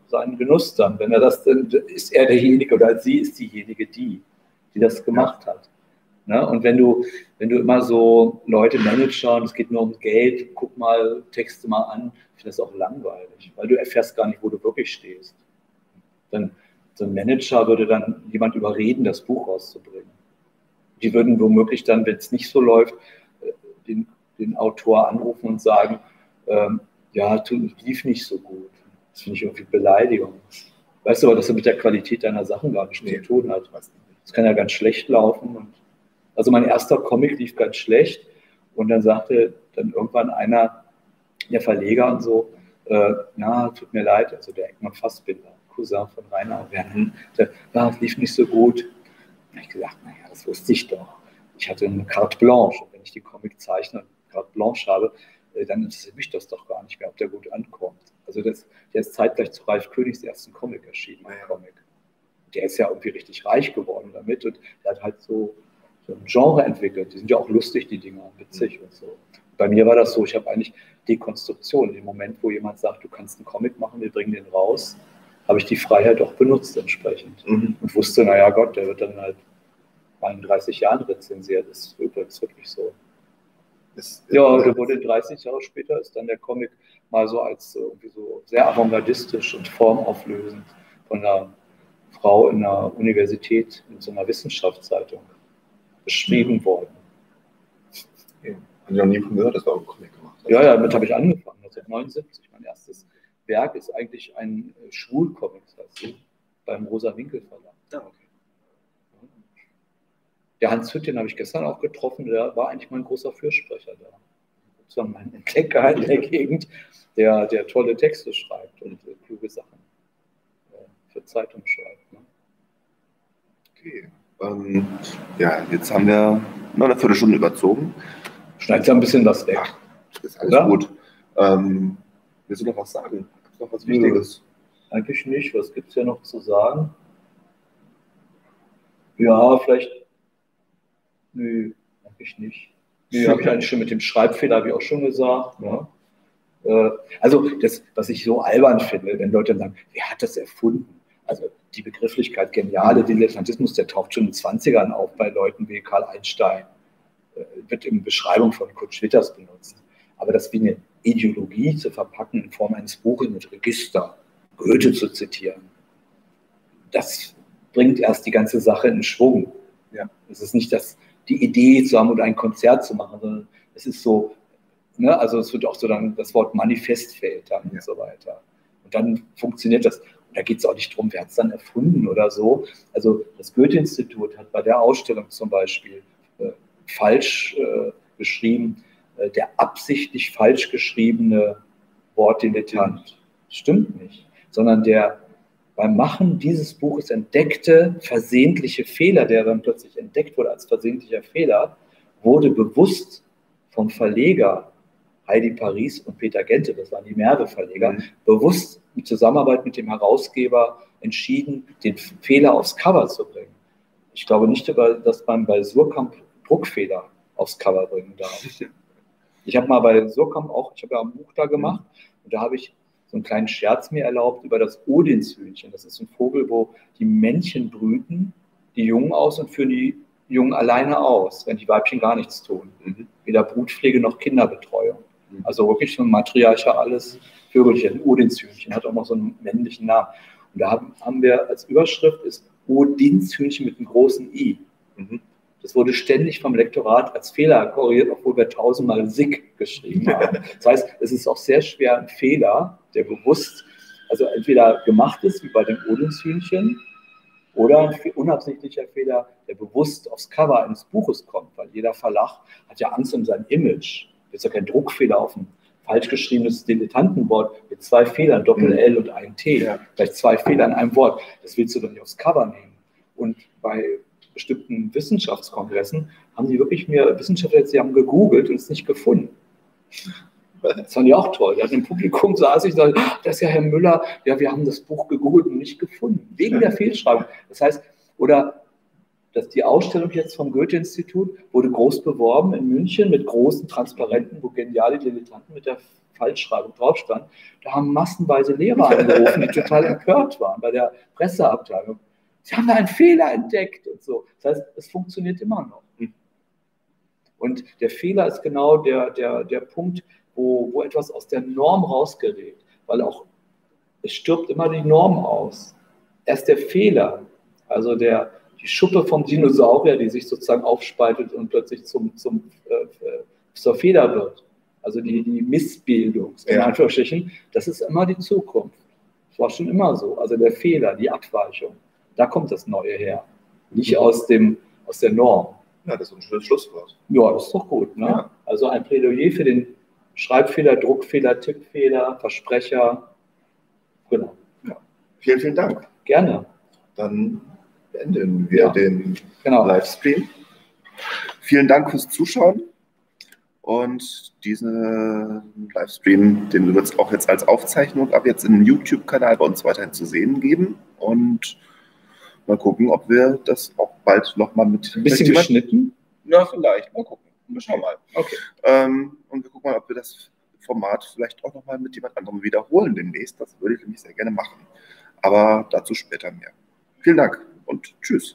seinen Genuss dann. Wenn er das, dann ist er derjenige oder sie ist diejenige, die das gemacht hat. Ne? Und wenn du immer so Leute Manager, und es geht nur um Geld, guck mal, Texte mal an, ich finde das auch langweilig, weil du erfährst gar nicht, wo du wirklich stehst. Dann so ein Manager würde dann jemand überreden, das Buch rauszubringen. Die würden womöglich dann, wenn es nicht so läuft, den Autor anrufen und sagen, ja, lief nicht so gut. Das finde ich irgendwie Beleidigung. Weißt du aber, dass das mit der Qualität deiner Sachen gar nichts zu tun hat. Das kann ja ganz schlecht laufen. Also mein erster Comic lief ganz schlecht und dann sagte dann irgendwann einer, der Verleger und so, na, tut mir leid, also der Eckmann Fassbinder, Cousin von Rainer Werner, ja, es lief nicht so gut. Da habe ich gesagt, naja, das wusste ich doch. Ich hatte eine Carte Blanche. Und wenn ich die Comic zeichne und Carte Blanche habe, dann interessiert mich das doch gar nicht mehr, ob der gut ankommt. Also der ist zeitgleich zu Ralf Königs ersten Comic erschienen, mein Comic. Der ist ja irgendwie richtig reich geworden damit und der hat halt so ein Genre entwickelt. Die sind ja auch lustig, die Dinger, witzig und so. Bei mir war das so, ich habe eigentlich Dekonstruktion. Im Moment, wo jemand sagt, du kannst einen Comic machen, wir bringen den raus, habe ich die Freiheit auch benutzt entsprechend. Und wusste, naja Gott, der wird dann halt in 30 Jahren rezensiert. Das ist übrigens wirklich so. Ja, der wurde 30 Jahre später, ist dann der Comic mal so als irgendwie so sehr avantgardistisch und formauflösend von einer Frau in einer Universität, in so einer Wissenschaftszeitung beschrieben worden. Ja. Habe ich noch nie von gehört, dass du auch einen Comic gemacht hast. Ja, damit habe ich angefangen, 1979. Mein erstes Werk ist eigentlich ein Schwulcomic, beim Rosa Winkel Verlag. Ah, okay. Der Hans Hütt, den habe ich gestern auch getroffen, der war eigentlich mein großer Fürsprecher da. Das war mein Entdecker in der Gegend, der tolle Texte schreibt und kluge Sachen für Zeitungen schreibt. Ne? Okay. Ja, jetzt haben wir noch eine Viertelstunde überzogen. Schneidest ja ein bisschen was weg. Ja, ist alles oder? Gut. Willst du noch was sagen? Gibt noch was Wichtiges? Eigentlich nicht. Was gibt es ja noch zu sagen? Ja, vielleicht. Nö, eigentlich nicht. Nö, habe ich eigentlich schon mit dem Schreibfehler, habe ich auch schon gesagt. Ne? Also, das, was ich so albern finde, wenn Leute dann sagen, wer hat das erfunden? Also, die Begrifflichkeit geniale Dilettantismus, der taucht schon in den 20ern auf bei Leuten wie Karl Einstein, wird in Beschreibung von Kurt Schwitters benutzt. Aber das wie eine Ideologie zu verpacken in Form eines Buches mit Register, Goethe zu zitieren, das bringt erst die ganze Sache in Schwung. Ja. Es ist nicht die Idee zu haben oder ein Konzert zu machen, sondern es ist so, ne, also es wird auch so dann das Wort Manifest fällt dann und so weiter. Und dann funktioniert das. Und da geht es auch nicht darum, wer hat es dann erfunden oder so. Also das Goethe-Institut hat bei der Ausstellung zum Beispiel falsch geschrieben, der absichtlich falsch geschriebene Wortdilettant. Stimmt nicht. Sondern der beim Machen dieses Buches entdeckte versehentliche Fehler, der dann plötzlich entdeckt wurde als versehentlicher Fehler, wurde bewusst vom Verleger Heidi Paris und Peter Gente, das waren die Merve-Verleger, bewusst in Zusammenarbeit mit dem Herausgeber entschieden, den Fehler aufs Cover zu bringen. Ich glaube nicht, dass man bei Surkamp Druckfehler aufs Cover bringen darf. Ich habe mal bei Surkamp auch, ich habe ja ein Buch da gemacht und da habe ich so einen kleinen Scherz mir erlaubt über das Odinshühnchen. Das ist ein Vogel, wo die Männchen brüten, die Jungen aus und führen die Jungen alleine aus, wenn die Weibchen gar nichts tun. Weder Brutpflege noch Kinderbetreuung. Also wirklich so ein matriarchales Vögelchen. Odinshühnchen hat auch noch so einen männlichen Namen. Und da haben wir als Überschrift ist Odinshühnchen mit einem großen I. Das wurde ständig vom Lektorat als Fehler korrigiert, obwohl wir 1000-mal SIG geschrieben haben. Das heißt, es ist auch sehr schwer, ein Fehler, der bewusst, also entweder gemacht ist, wie bei dem Odinshühnchen, oder ein unabsichtlicher Fehler, der bewusst aufs Cover eines Buches kommt, weil jeder Verlag hat ja Angst um sein Image. Das ist ja kein Druckfehler auf ein falsch geschriebenes Dilettantenwort mit 2 Fehlern, Doppel-L und ein T, vielleicht 2 Fehler in einem Wort. Das willst du doch nicht aufs Cover nehmen. Und bei bestimmten Wissenschaftskongressen haben die wirklich Wissenschaftler jetzt, die haben gegoogelt und es nicht gefunden. Das fand ich auch toll. Da im Publikum saß ich, da, das ist ja Herr Müller, ja, wir haben das Buch gegoogelt und nicht gefunden, wegen der Fehlschreibung. Das heißt, oder dass die Ausstellung jetzt vom Goethe-Institut wurde groß beworben in München mit großen Transparenten, wo geniale Dilettanten mit der Falschschreibung drauf stand. Da haben massenweise Lehrer angerufen, die total empört waren bei der Presseabteilung. Sie haben da einen Fehler entdeckt und so. Das heißt, es funktioniert immer noch. Und der Fehler ist genau der Punkt, wo etwas aus der Norm rausgerät. Weil auch, es stirbt immer die Norm aus. Erst der Fehler, also die Schuppe vom Dinosaurier, die sich sozusagen aufspaltet und plötzlich zur Feder wird. Also die Missbildung, in Anführungsstrichen, das ist immer die Zukunft. Das war schon immer so. Also der Fehler, die Abweichung, da kommt das Neue her. Nicht aus der Norm. Ja, das ist ein schönes Schlusswort. Ja, das ist doch gut. Ne? Ja. Also ein Plädoyer für den Schreibfehler, Druckfehler, Tippfehler, Versprecher. Genau. Ja. Vielen, vielen Dank. Gerne. Dann beenden wir den Livestream. Vielen Dank fürs Zuschauen. Und diesen Livestream, den wird es auch jetzt als Aufzeichnung ab jetzt im YouTube-Kanal bei uns weiterhin zu sehen geben. Und mal gucken, ob wir das auch bald nochmal mit... Ein bisschen geschnitten? Ja, vielleicht. Mal gucken. Wir schauen mal. Okay. Und wir gucken mal, ob wir das Format vielleicht auch nochmal mit jemand anderem wiederholen demnächst. Das würde ich nämlich sehr gerne machen. Aber dazu später mehr. Vielen Dank und tschüss.